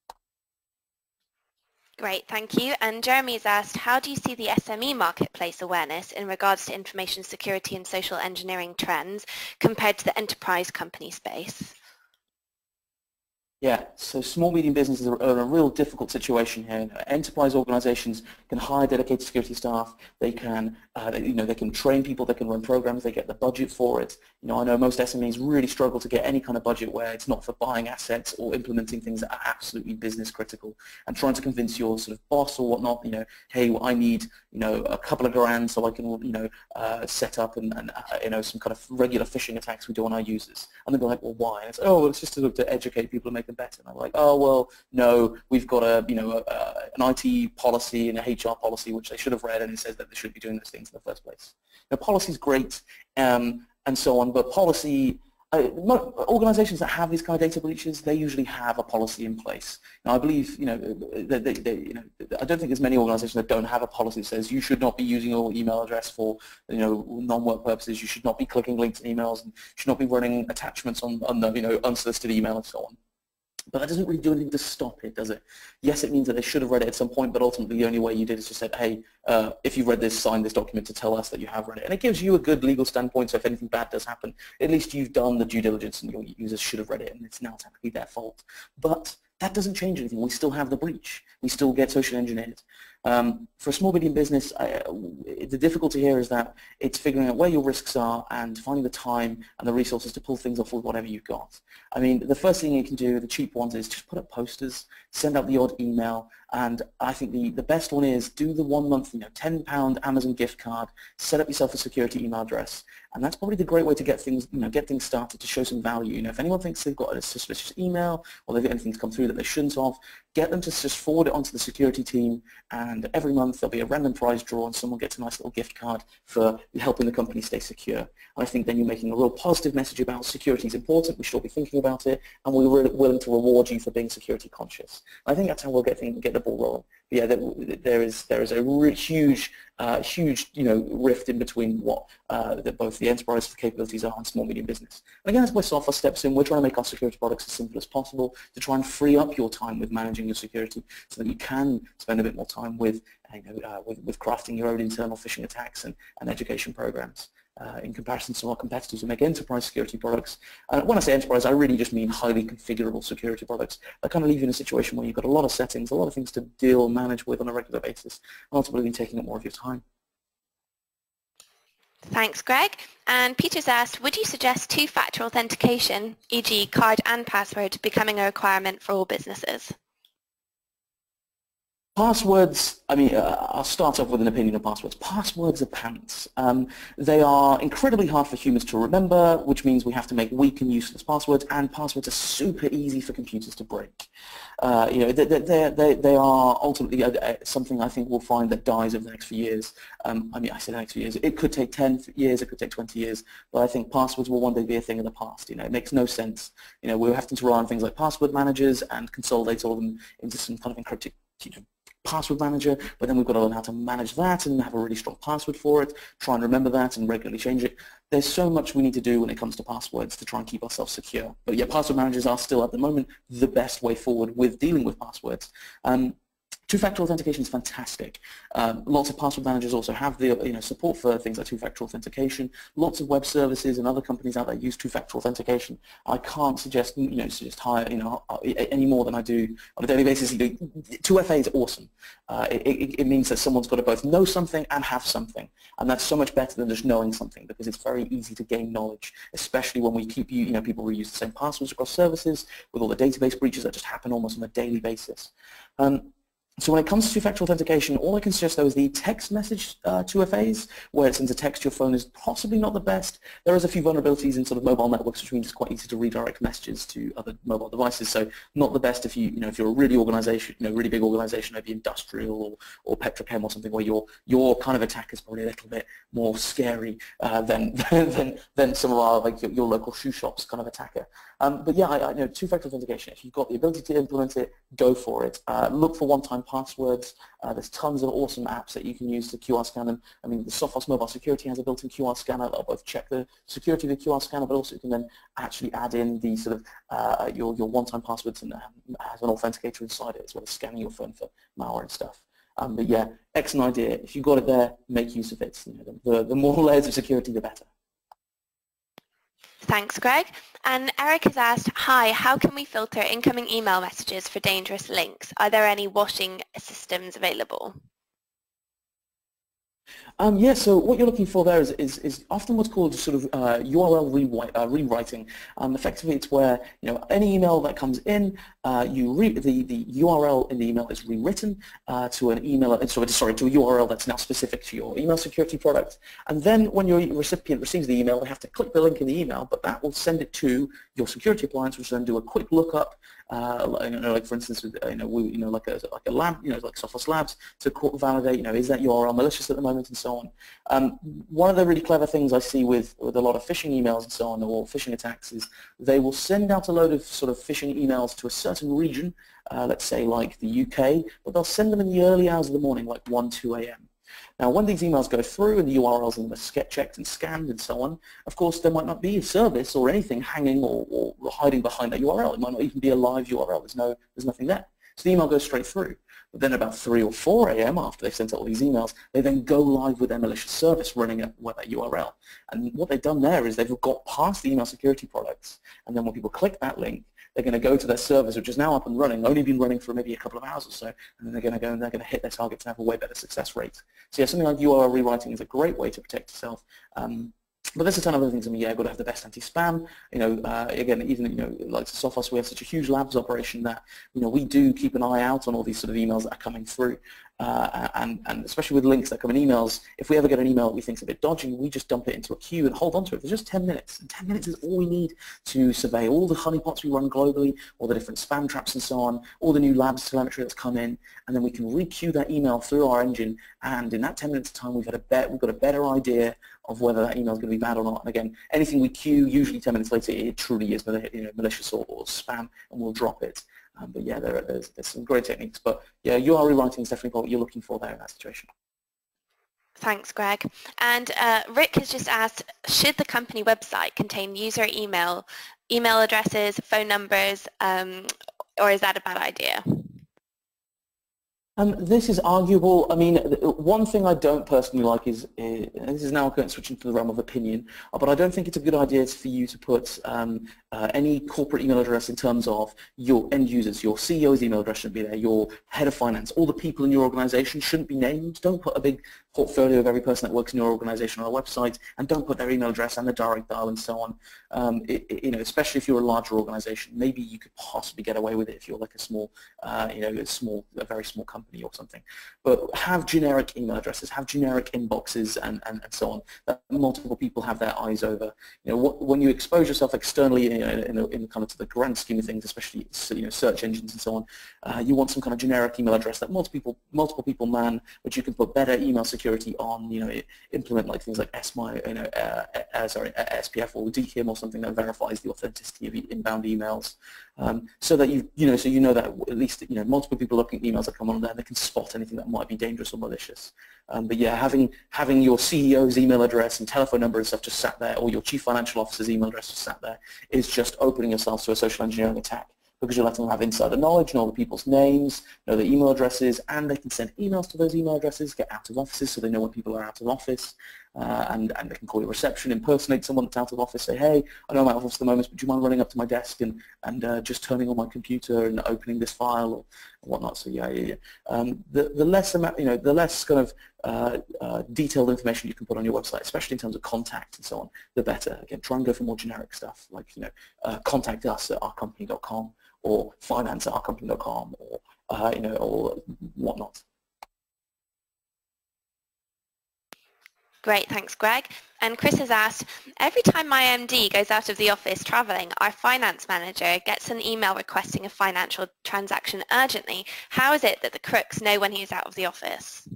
Great, thank you. And Jeremy's asked, how do you see the SME marketplace awareness in regards to information security and social engineering trends compared to the enterprise company space? Yeah, so small, medium businesses are in a real difficult situation here. Enterprise organizations can hire dedicated security staff. They can, they can train people. They can run programs. They get the budget for it. I know most SMEs really struggle to get any kind of budget where it's not for buying assets or implementing things that are absolutely business critical. And trying to convince your sort of boss or whatnot, hey, well, I need, a couple of grand so I can, set up and some kind of regular phishing attacks we do on our users. And they'll be like, well, why? And it's, oh, well, it's just to educate people and make them better. And I'm like, oh, well, no, we've got a, an IT policy and a HR policy, which they should have read, and it says that they should be doing those things in the first place. Now, policy is great, and so on, but policy, organizations that have these kind of data breaches, they usually have a policy in place. Now, I believe, I don't think there's many organizations that don't have a policy that says you should not be using your email address for, non-work purposes. You should not be clicking links in emails, and you should not be running attachments on unsolicited email and so on. But that doesn't really do anything to stop it, does it? Yes, it means that they should have read it at some point, but ultimately the only way you did is just said, hey, if you've read this, sign this document to tell us that you have read it. And it gives you a good legal standpoint, so if anything bad does happen, at least you've done the due diligence and your users should have read it, and it's now technically their fault. But that doesn't change anything. We still have the breach. We still get social engineered. For a small medium business, the difficulty here is that it's figuring out where your risks are and finding the time and the resources to pull things off with whatever you've got. I mean, the first thing you can do, the cheap ones, is just put up posters, send out the odd email, and I think the best one is do the 1 month, £10 Amazon gift card, set up yourself a security email address, and that's probably the great way to get things, get things started, to show some value. If anyone thinks they've got a suspicious email or they've got anything come through that they shouldn't have, get them to just forward it onto the security team, and every month there'll be a random prize draw and someone gets a nice little gift card for helping the company stay secure. And I think then you're making a real positive message about security is important, we should all be thinking about it, and we're willing to reward you for being security conscious. And I think that's how we'll get the ball rolling. But yeah, there is a huge rift in between what both the enterprise capabilities are and small medium business. And again, that's where Sophos steps in. We're trying to make our security products as simple as possible to try and free up your time with managing your security, so that you can spend a bit more time with crafting your own internal phishing attacks and education programs. In comparison to our competitors who make enterprise security products. When I say enterprise, I really just mean highly configurable security products that kind of leave you in a situation where you've got a lot of settings, a lot of things to manage with on a regular basis, and ultimately taking up more of your time. Thanks, Greg. And Peter's asked, would you suggest two-factor authentication, e.g. card and password, becoming a requirement for all businesses? Passwords, I'll start off with an opinion on passwords. Passwords are pants. They are incredibly hard for humans to remember, which means we have to make weak and useless passwords, and passwords are super easy for computers to break. They are ultimately something I think we'll find that dies over the next few years. I say the next few years. It could take 10 years, it could take 20 years, but I think passwords will one day be a thing of the past. It makes no sense. We're having to rely on things like password managers and consolidate all of them into some kind of encrypted password manager, but then we've got to learn how to manage that and have a really strong password for it, try and remember that and regularly change it. There's so much we need to do when it comes to passwords to try and keep ourselves secure. But yeah, password managers are still at the moment the best way forward with dealing with passwords. Two-factor authentication is fantastic. Lots of password managers also have the support for things like two-factor authentication. Lots of web services and other companies out there use two-factor authentication. I can't suggest hire any more than I do on a daily basis. 2FA is awesome. It means that someone's got to both know something and have something, and that's so much better than just knowing something, because it's very easy to gain knowledge, especially when we keep people reuse the same passwords across services with all the database breaches that just happen almost on a daily basis. So when it comes to two-factor authentication, all I can suggest though is the text message 2FAs, where it sends a text to your phone, is possibly not the best. There is a few vulnerabilities in sort of mobile networks, which means it's quite easy to redirect messages to other mobile devices. So not the best if if you're a really really big organization, maybe industrial or petrochem or something, where your kind of attack is probably a little bit more scary than some of our your local shoe shops kind of attacker. But yeah, two-factor authentication, if you've got the ability to implement it, go for it. Look for one-time passwords. There's tons of awesome apps that you can use to QR scan them. The Sophos Mobile Security has a built-in QR scanner that'll both check the security of the QR scanner, but also you can then actually add in the sort of your one-time passwords, and has an authenticator inside it, as well as scanning your phone for malware and stuff. But yeah, excellent idea. If you've got it there, make use of it. The more layers of security, the better. Thanks, Greg. And Eric has asked, hi, how can we filter incoming email messages for dangerous links? Are there any washing systems available? Yeah, so what you're looking for there is often what's called sort of URL rewriting. Effectively, it's where any email that comes in, the URL in the email is rewritten to an email, sorry, to a URL that's now specific to your email security product. And then when your recipient receives the email, they have to click the link in the email, but that will send it to your security appliance, which will then do a quick lookup. Like for instance, with, like a lab, like Sophos Labs, to validate, is that URL malicious at the moment, and so on. One of the really clever things I see with a lot of phishing emails and so on, or phishing attacks, is they will send out a load of sort of phishing emails to a certain region, let's say like the UK, but they'll send them in the early hours of the morning, like 1, 2 a.m. Now, when these emails go through and the URLs and are checked and scanned and so on, of course, there might not be a service or anything hanging or hiding behind that URL. It might not even be a live URL. There's nothing there. So the email goes straight through. But then about 3 or 4 a.m. after they've sent out all these emails, they then go live with their malicious service running at that URL. And what they've done there is they've got past the email security products, and then when people click that link, they're going to go to their service, which is now up and running, only been running for maybe a couple of hours or so, and then they're going to go and they're going to hit their targets and have a way better success rate. So yeah, something like URL rewriting is a great way to protect yourself. But there's a ton of other things. I mean, yeah, you've got to have the best anti-spam. Again, even like Sophos, we have such a huge labs operation that we do keep an eye out on all these sort of emails that are coming through, and especially with links that come in emails. If we ever get an email that we think is a bit dodgy, we just dump it into a queue and hold on to it for just 10 minutes. And 10 minutes is all we need to survey all the honeypots we run globally, all the different spam traps and so on, all the new labs telemetry that's come in, and then we can re-queue that email through our engine. And in that 10 minutes of time, we've got a better idea of whether that email is going to be bad or not. And again, anything we queue, usually 10 minutes later, it truly is malicious or spam, and we'll drop it. But yeah, there's some great techniques. But yeah, URL rewriting is definitely what you're looking for there in that situation. Thanks, Greg. And Rick has just asked, should the company website contain user email addresses, phone numbers, or is that a bad idea? This is arguable. I mean, one thing I don't personally like is, and this is now switching to the realm of opinion, but I don't think it's a good idea for you to put any corporate email address in terms of your end users. Your CEO's email address shouldn't be there, your head of finance, all the people in your organization shouldn't be named. Don't put a big portfolio of every person that works in your organization on a website, and don't put their email address and the direct dial and so on. Especially if you're a larger organization, maybe you could possibly get away with it if you're like a small, a very small company or something. But have generic email addresses, have generic inboxes and so on, that multiple people have their eyes over. When you expose yourself externally in kind of to the grand scheme of things, especially search engines and so on, you want some kind of generic email address that multiple people man, which you can put better email security on. Implement like things like SPF or DKIM or something that verifies the authenticity of inbound emails, so that you know that at least multiple people looking at emails that come on there, they can spot anything that might be dangerous or malicious. But yeah, having your CEO's email address and telephone number and stuff just sat there, or your chief financial officer's email address just sat there, is just opening yourself to a social engineering attack, because you're letting them have insider knowledge, know the people's names, know their email addresses, and they can send emails to those email addresses, get out of offices so they know when people are out of office, and they can call your reception, impersonate someone that's out of office, say, hey, I know I'm out of office at the moment, but do you mind running up to my desk and just turning on my computer and opening this file or whatnot? So yeah. The less amount, the less kind of detailed information you can put on your website, especially in terms of contact and so on, the better. Again, try and go for more generic stuff, like contact us at ourcompany.com or finance at ourcompany.com or or whatnot. Great, thanks, Greg. And Chris has asked, every time my MD goes out of the office traveling, our finance manager gets an email requesting a financial transaction urgently. How is it that the crooks know when he is out of the office?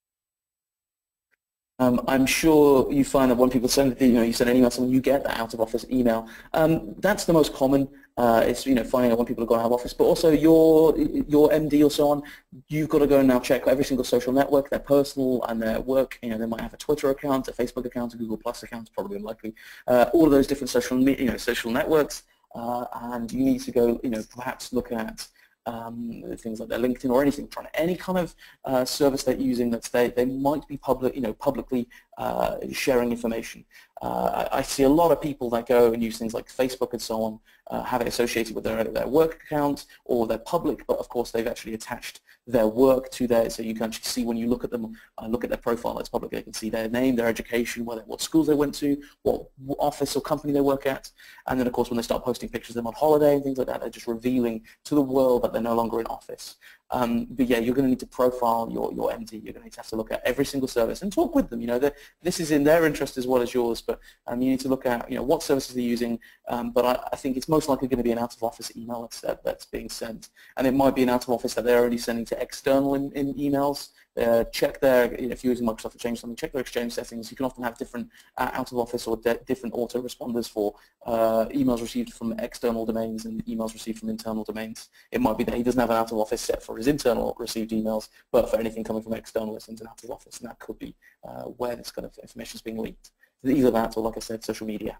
I'm sure you find that when people send, you send an email to someone, you get that out of office email. That's the most common. It's finding out when people are going out of office, but also your MD or so on. You've got to go and now check every single social network, their personal and their work. They might have a Twitter account, a Facebook account, a Google Plus account, probably unlikely. All of those different social networks, and you need to go, perhaps look at things like their LinkedIn or anything, any kind of service they're using that they might be publicly sharing information. I see a lot of people that go and use things like Facebook and so on, have it associated with their work account or their public, but of course they've actually attached their work to there, so you can actually see when you look at them, look at their profile, it's public, they can see their name, their education, what schools they went to, what office or company they work at, and then of course when they start posting pictures of them on holiday and things like that, they're just revealing to the world that they're no longer in office. But yeah, you're going to need to profile your MD. You're going to need to have to look at every single service and talk with them. You know, this is in their interest as well as yours. But you need to look at what services they're using. But I think it's most likely going to be an out-of-office email that's being sent, and it might be an out-of-office that they're only sending to external in emails. Check their, if you're using Microsoft to change something, check their Exchange settings. You can often have different out-of-office or different autoresponders for emails received from external domains and emails received from internal domains. It might be that he doesn't have an out-of-office set for his internal received emails, but for anything coming from external, it sends an out-of-office, and that could be where this kind of information is being leaked. Either that or, like I said, social media.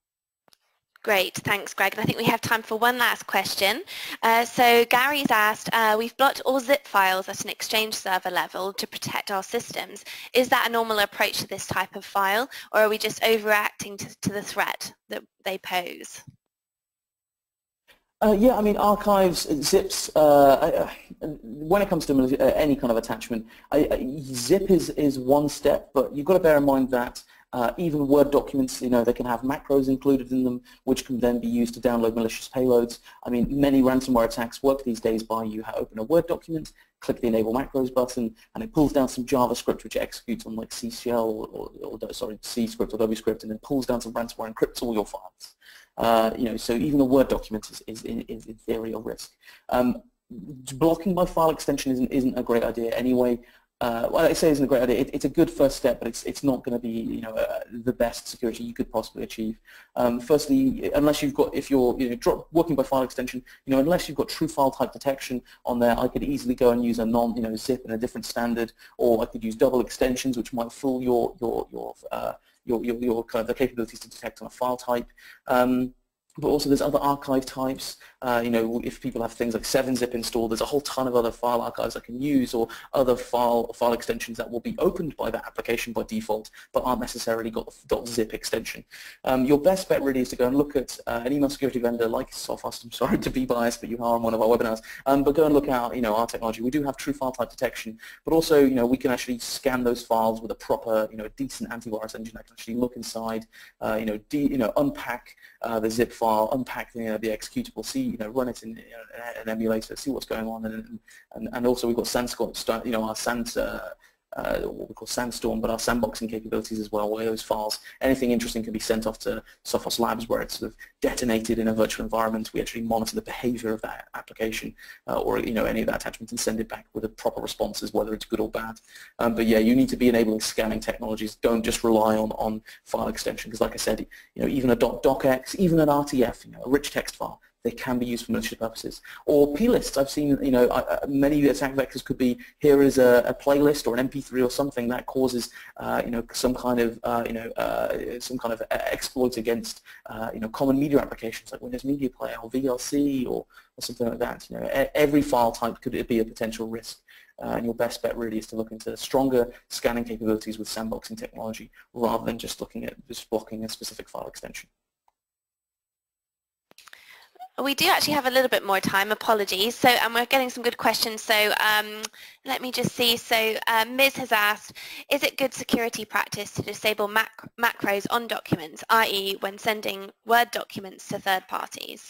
Great, thanks Greg. And I think we have time for one last question. So Gary's asked, we've blocked all zip files at an Exchange server level to protect our systems. Is that a normal approach to this type of file, or are we just overreacting to the threat that they pose? Yeah, I mean, archives, zips, when it comes to any kind of attachment, zip is one step, but you've got to bear in mind that even Word documents, they can have macros included in them, which can then be used to download malicious payloads. I mean, many ransomware attacks work these days by you open a Word document, click the Enable Macros button, and it pulls down some JavaScript which executes on like C shell or C script or W script, and then pulls down some ransomware and encrypts all your files. So even a Word document is in theory a risk. Blocking by file extension isn't a great idea anyway. Well, I say isn't a great idea. It's a good first step, but it's not going to be the best security you could possibly achieve. Firstly, unless you've got, if you're working by file extension, unless you've got true file type detection on there, I could easily go and use a zip in a different standard, or I could use double extensions, which might fool your kind of the capabilities to detect on a file type. But also there's other archive types. If people have things like 7-zip installed, there's a whole ton of other file archives I can use, or other file extensions that will be opened by that application by default, but aren't necessarily got the .zip extension. Your best bet really is to go and look at an email security vendor like Sophos. I'm sorry to be biased, but you are on one of our webinars. But go and look out, our technology. We do have true file type detection, but also, we can actually scan those files with a proper, decent antivirus engine that can actually look inside, unpack the zip file, unpack the executable, see, run it in an emulator, see what's going on, and also we've got Sandstorm, our what we call Sandstorm, but our sandboxing capabilities as well, where those files, anything interesting can be sent off to Sophos Labs, where it's sort of detonated in a virtual environment. We actually monitor the behavior of that application or any of that attachment and send it back with a proper responses, whether it's good or bad. But yeah, you need to be enabling scanning technologies. Don't just rely on file extension, because like I said, even a .docx, even an RTF, a rich text file, they can be used for malicious purposes. Or playlists. I've seen, many attack vectors could be, here is a playlist or an MP3 or something that causes, some kind of exploit against, common media applications like Windows Media Player or VLC or something like that. Every file type could be a potential risk. And your best bet really is to look into stronger scanning capabilities with sandboxing technology, rather than just looking at blocking a specific file extension. We do actually have a little bit more time, apologies. So, and we're getting some good questions. So let me just see. So Ms. has asked, is it good security practice to disable macros on documents, i.e. when sending Word documents to third parties?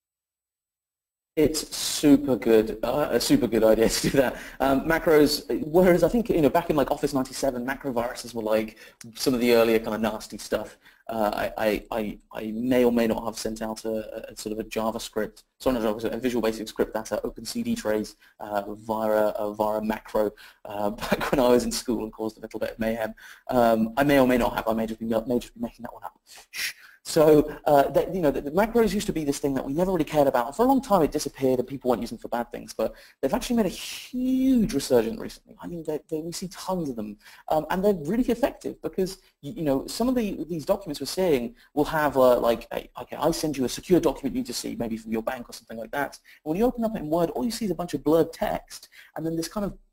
It's super good, a super good idea to do that. Macros, whereas I think back in like Office 97, macro viruses were like some of the earlier kind of nasty stuff. I may or may not have sent out a sort of a JavaScript, sorry, not a Visual Basic script that opened CD trays via a macro back when I was in school and caused a little bit of mayhem. I may or may not have. I may just be making that one up. Shh. So, the macros used to be this thing that we never really cared about. And for a long time, it disappeared and people weren't using them for bad things. But they've actually made a huge resurgence recently. I mean, we see tons of them. And they're really effective because, some of these documents we're seeing will have, okay, I send you a secure document you need to see, maybe from your bank or something like that. And when you open up it in Word, all you see is a bunch of blurred text and then this kind of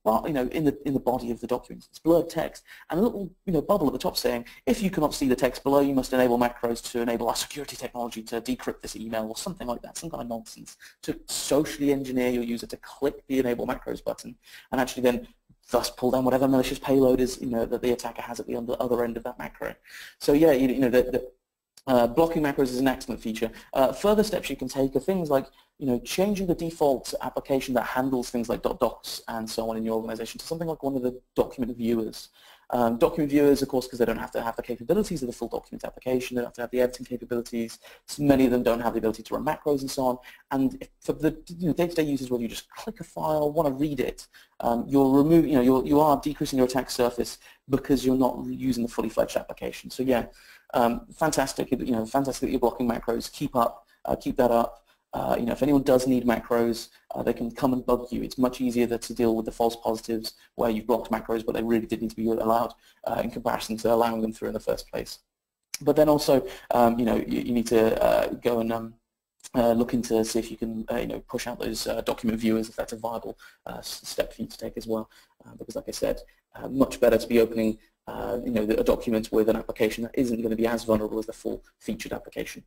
in the body of the document. It's blurred text and a little bubble at the top saying, if you cannot see the text below, you must enable macros to enable our security technology to decrypt this email or something like that, some kind of nonsense to socially engineer your user to click the enable macros button and actually then thus pull down whatever malicious payload is that the attacker has at the other end of that macro. So yeah, blocking macros is an excellent feature. Further steps you can take are things like changing the default application that handles things like docs and so on in your organization to something like one of the document viewers. Document viewers, of course, because they don't have to have the capabilities of the full document application, they don't have to have the editing capabilities. So many of them don't have the ability to run macros and so on. And for the day-to-day users where you just click a file, want to read it, you are decreasing your attack surface because you're not using the fully fledged application. So yeah, fantastic. Fantastic that you're blocking macros. Keep that up. If anyone does need macros, they can come and bug you. It's much easier to deal with the false positives where you've blocked macros, but they really did need to be allowed in comparison to allowing them through in the first place. But then also, you need to go and look into see if you can, push out those document viewers if that's a viable step for you to take as well. Because, like I said, much better to be opening, a document with an application that isn't going to be as vulnerable as the full featured application.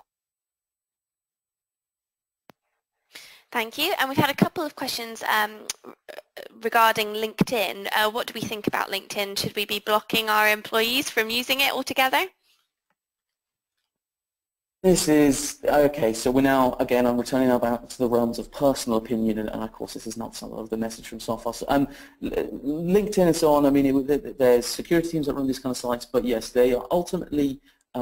Thank you. And we've had a couple of questions regarding LinkedIn. What do we think about LinkedIn? Should we be blocking our employees from using it altogether? This is, okay, so we're now, again, I'm returning now back to the realms of personal opinion, and of course this is not some of the message from Sophos. LinkedIn and so on, I mean, there's security teams that run these kind of sites, but yes, they ultimately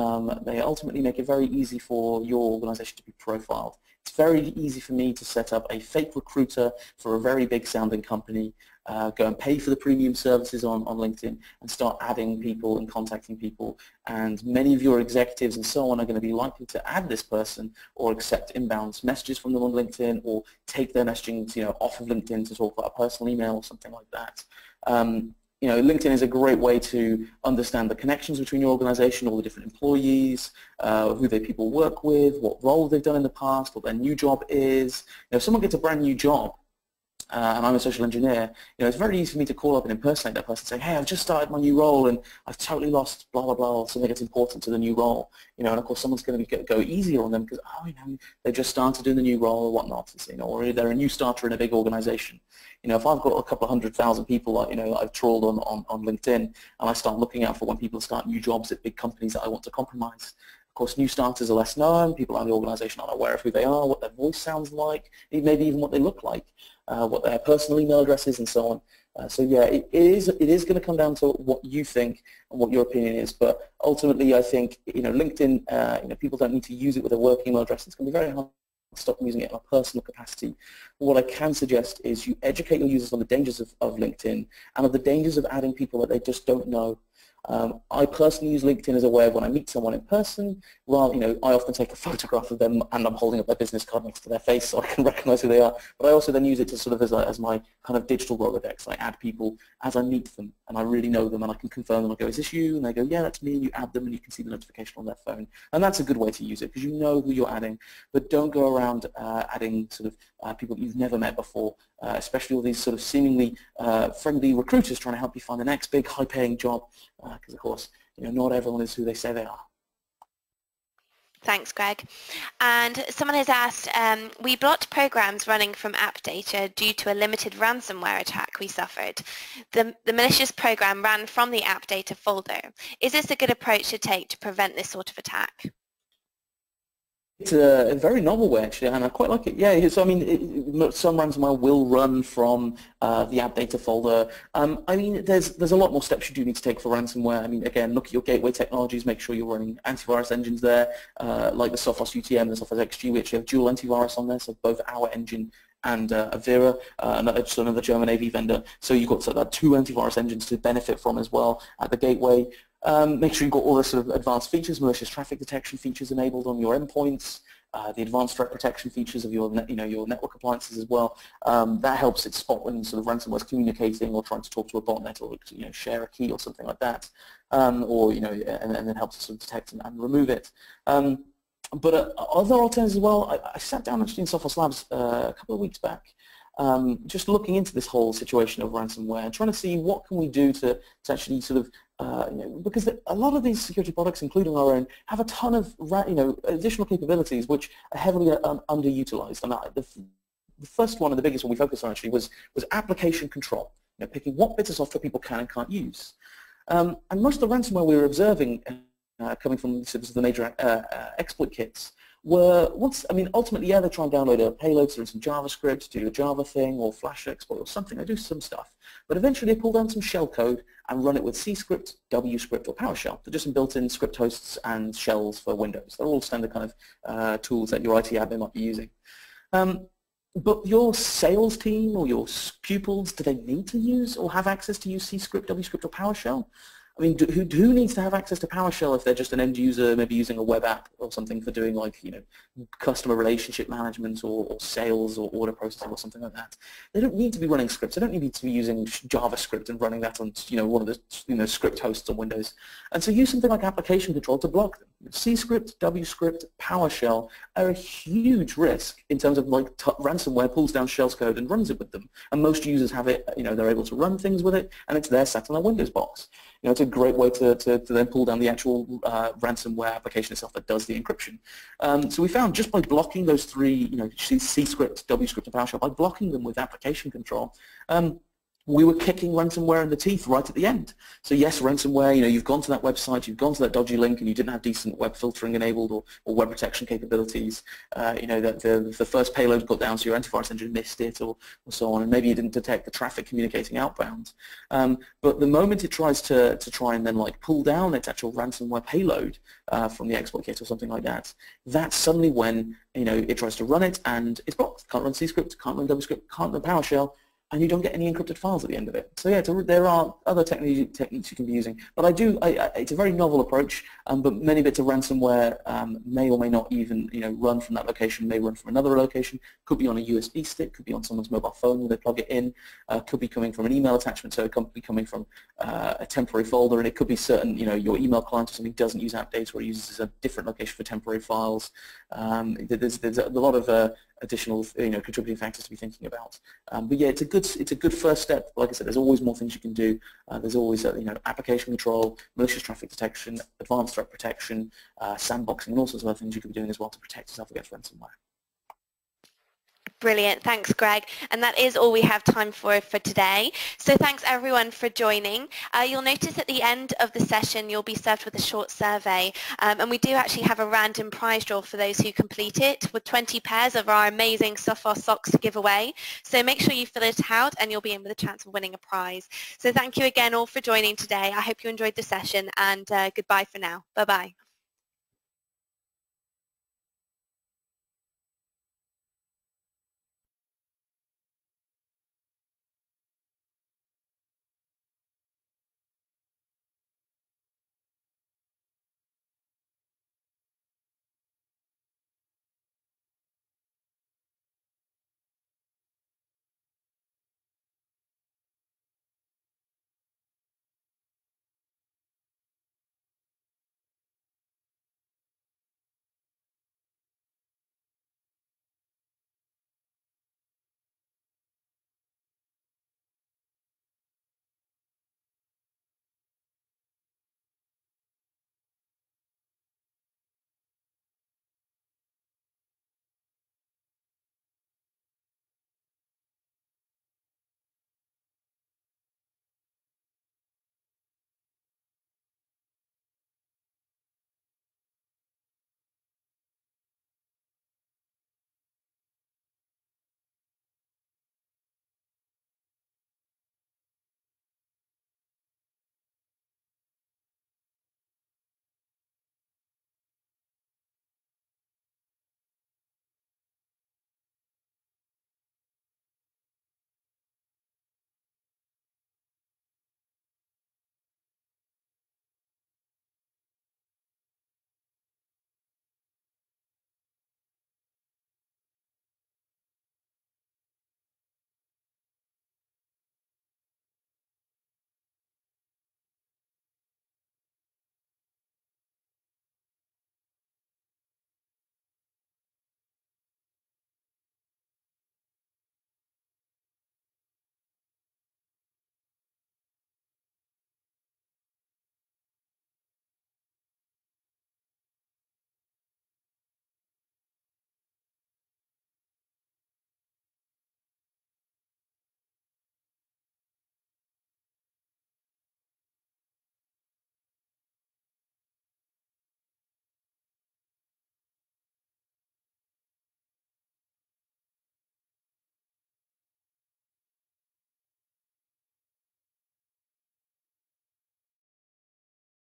make it very easy for your organization to be profiled. It's very easy for me to set up a fake recruiter for a very big sounding company, go and pay for the premium services on LinkedIn and start adding people and contacting people, and many of your executives and so on are going to be likely to add this person or accept inbound messages from them on LinkedIn or take their messaging off of LinkedIn to talk about a personal email or something like that. LinkedIn is a great way to understand the connections between your organization, all the different employees, who people work with, what role they've done in the past, what their new job is. If someone gets a brand new job, and I'm a social engineer, it's very easy for me to call up and impersonate that person and say, hey, I've just started my new role and I've totally lost blah, blah, blah, something that's important to the new role. And of course someone's going to go easier on them because, they just started doing the new role or whatnot, or they're a new starter in a big organization. If I've got a couple of 100,000 people, I've trawled on LinkedIn, and I start looking out for when people start new jobs at big companies that I want to compromise. Of course, new starters are less known. People out in the organization aren't aware of who they are, what their voice sounds like, maybe even what they look like, what their personal email address is, and so on. So yeah, it is going to come down to what you think and what your opinion is. But ultimately, I think LinkedIn, people don't need to use it with a work email address. It's going to be very hard to stop using it in a personal capacity. What I can suggest is you educate your users on the dangers of LinkedIn and of the dangers of adding people that they just don't know. I personally use LinkedIn as a way of when I meet someone in person, well, I often take a photograph of them and I'm holding up their business card next to their face so I can recognize who they are, but I also then use it to sort of as my kind of digital Rolodex. I add people as I meet them and I really know them and I can confirm them. I go, is this you? And they go, yeah, that's me, and you add them and you can see the notification on their phone. And that's a good way to use it because you know who you're adding, but don't go around adding sort of people that you've never met before, especially all these sort of seemingly friendly recruiters trying to help you find the next big high-paying job. Because, of course, not everyone is who they say they are. Thanks, Greg. And someone has asked, we blocked programs running from app data due to a limited ransomware attack we suffered. The malicious program ran from the app data folder. Is this a good approach to take to prevent this sort of attack? It's a very novel way, actually, and I quite like it. Yeah, so I mean, some ransomware will run from the app data folder. I mean, there's a lot more steps you do need to take for ransomware. I mean, again, look at your gateway technologies, make sure you're running antivirus engines there, like the Sophos UTM and the Sophos XG, which have dual antivirus on there, so both our engine and Avira, another German AV vendor. So you've got two antivirus engines to benefit from as well at the gateway. Make sure you've got all the sort of advanced features, malicious traffic detection features enabled on your endpoints, the advanced threat protection features of your your network appliances as well. That helps it spot when sort of ransomware is communicating or trying to talk to a botnet or share a key or something like that, or and then helps to sort of detect and remove it. But other alternatives as well. I sat down actually in Sophos Labs a couple of weeks back, just looking into this whole situation of ransomware and trying to see what can we do to actually sort of, because a lot of these security products, including our own, have a ton of additional capabilities which are heavily underutilized. And the first one and the biggest one we focused on actually was application control, picking what bits of software people can and can't use. And most of the ransomware we were observing coming from sort of the major exploit kits were, ultimately, yeah, they try and download a payload through some JavaScript, do a Java thing, or Flash exploit or something. They do some stuff. But eventually they pull down some shell code and run it with C script, W script, or PowerShell. They're just some built-in script hosts and shells for Windows. They're all standard kind of tools that your IT admin might be using. But your sales team or your pupils, do they need to use or have access to use C script, W script, or PowerShell? I mean, who needs to have access to PowerShell if they're just an end user, maybe using a web app or something for doing like, customer relationship management or sales or order processing or something like that? They don't need to be running scripts. They don't need to be using JavaScript and running that on, one of the, script hosts on Windows. And so use something like application control to block them. C script, W script, PowerShell are a huge risk in terms of like ransomware pulls down shell's code and runs it with them. And most users have it, they're able to run things with it, and it's there sat on a Windows box. It's a great way to then pull down the actual ransomware application itself that does the encryption. So we found just by blocking those three, C script, W script, and PowerShell, by blocking them with application control, we were kicking ransomware in the teeth right at the end. So yes, ransomware, you've gone to that website, you've gone to that dodgy link, and you didn't have decent web filtering enabled or web protection capabilities. That the first payload got down, so your antivirus engine missed it, or so on, and maybe you didn't detect the traffic communicating outbound. But the moment it tries to try and then like pull down its actual ransomware payload from the exploit kit or something like that, that's suddenly when it tries to run it and it's blocked. Can't run C script, can't run W script, can't run PowerShell, and you don't get any encrypted files at the end of it. So yeah, there are other techniques you can be using. But it's a very novel approach, but many bits of ransomware may or may not even run from that location, may run from another location, could be on a USB stick, could be on someone's mobile phone where they plug it in, could be coming from an email attachment, so it could be coming from a temporary folder, and it could be certain, your email client or something doesn't use app data or it uses a different location for temporary files. There's a lot of additional contributing factors to be thinking about. But yeah, it's a good first step. Like I said, there's always more things you can do. There's always application control, malicious traffic detection, advanced threat protection, sandboxing, and all sorts of other things you could be doing as well to protect yourself against ransomware. Brilliant. Thanks, Greg. And that is all we have time for today. So thanks, everyone, for joining. You'll notice at the end of the session, you'll be served with a short survey. And we do actually have a random prize draw for those who complete it with 20 pairs of our amazing Sophos socks to give away. So make sure you fill it out and you'll be in with a chance of winning a prize. So thank you again all for joining today. I hope you enjoyed the session, and goodbye for now. Bye-bye.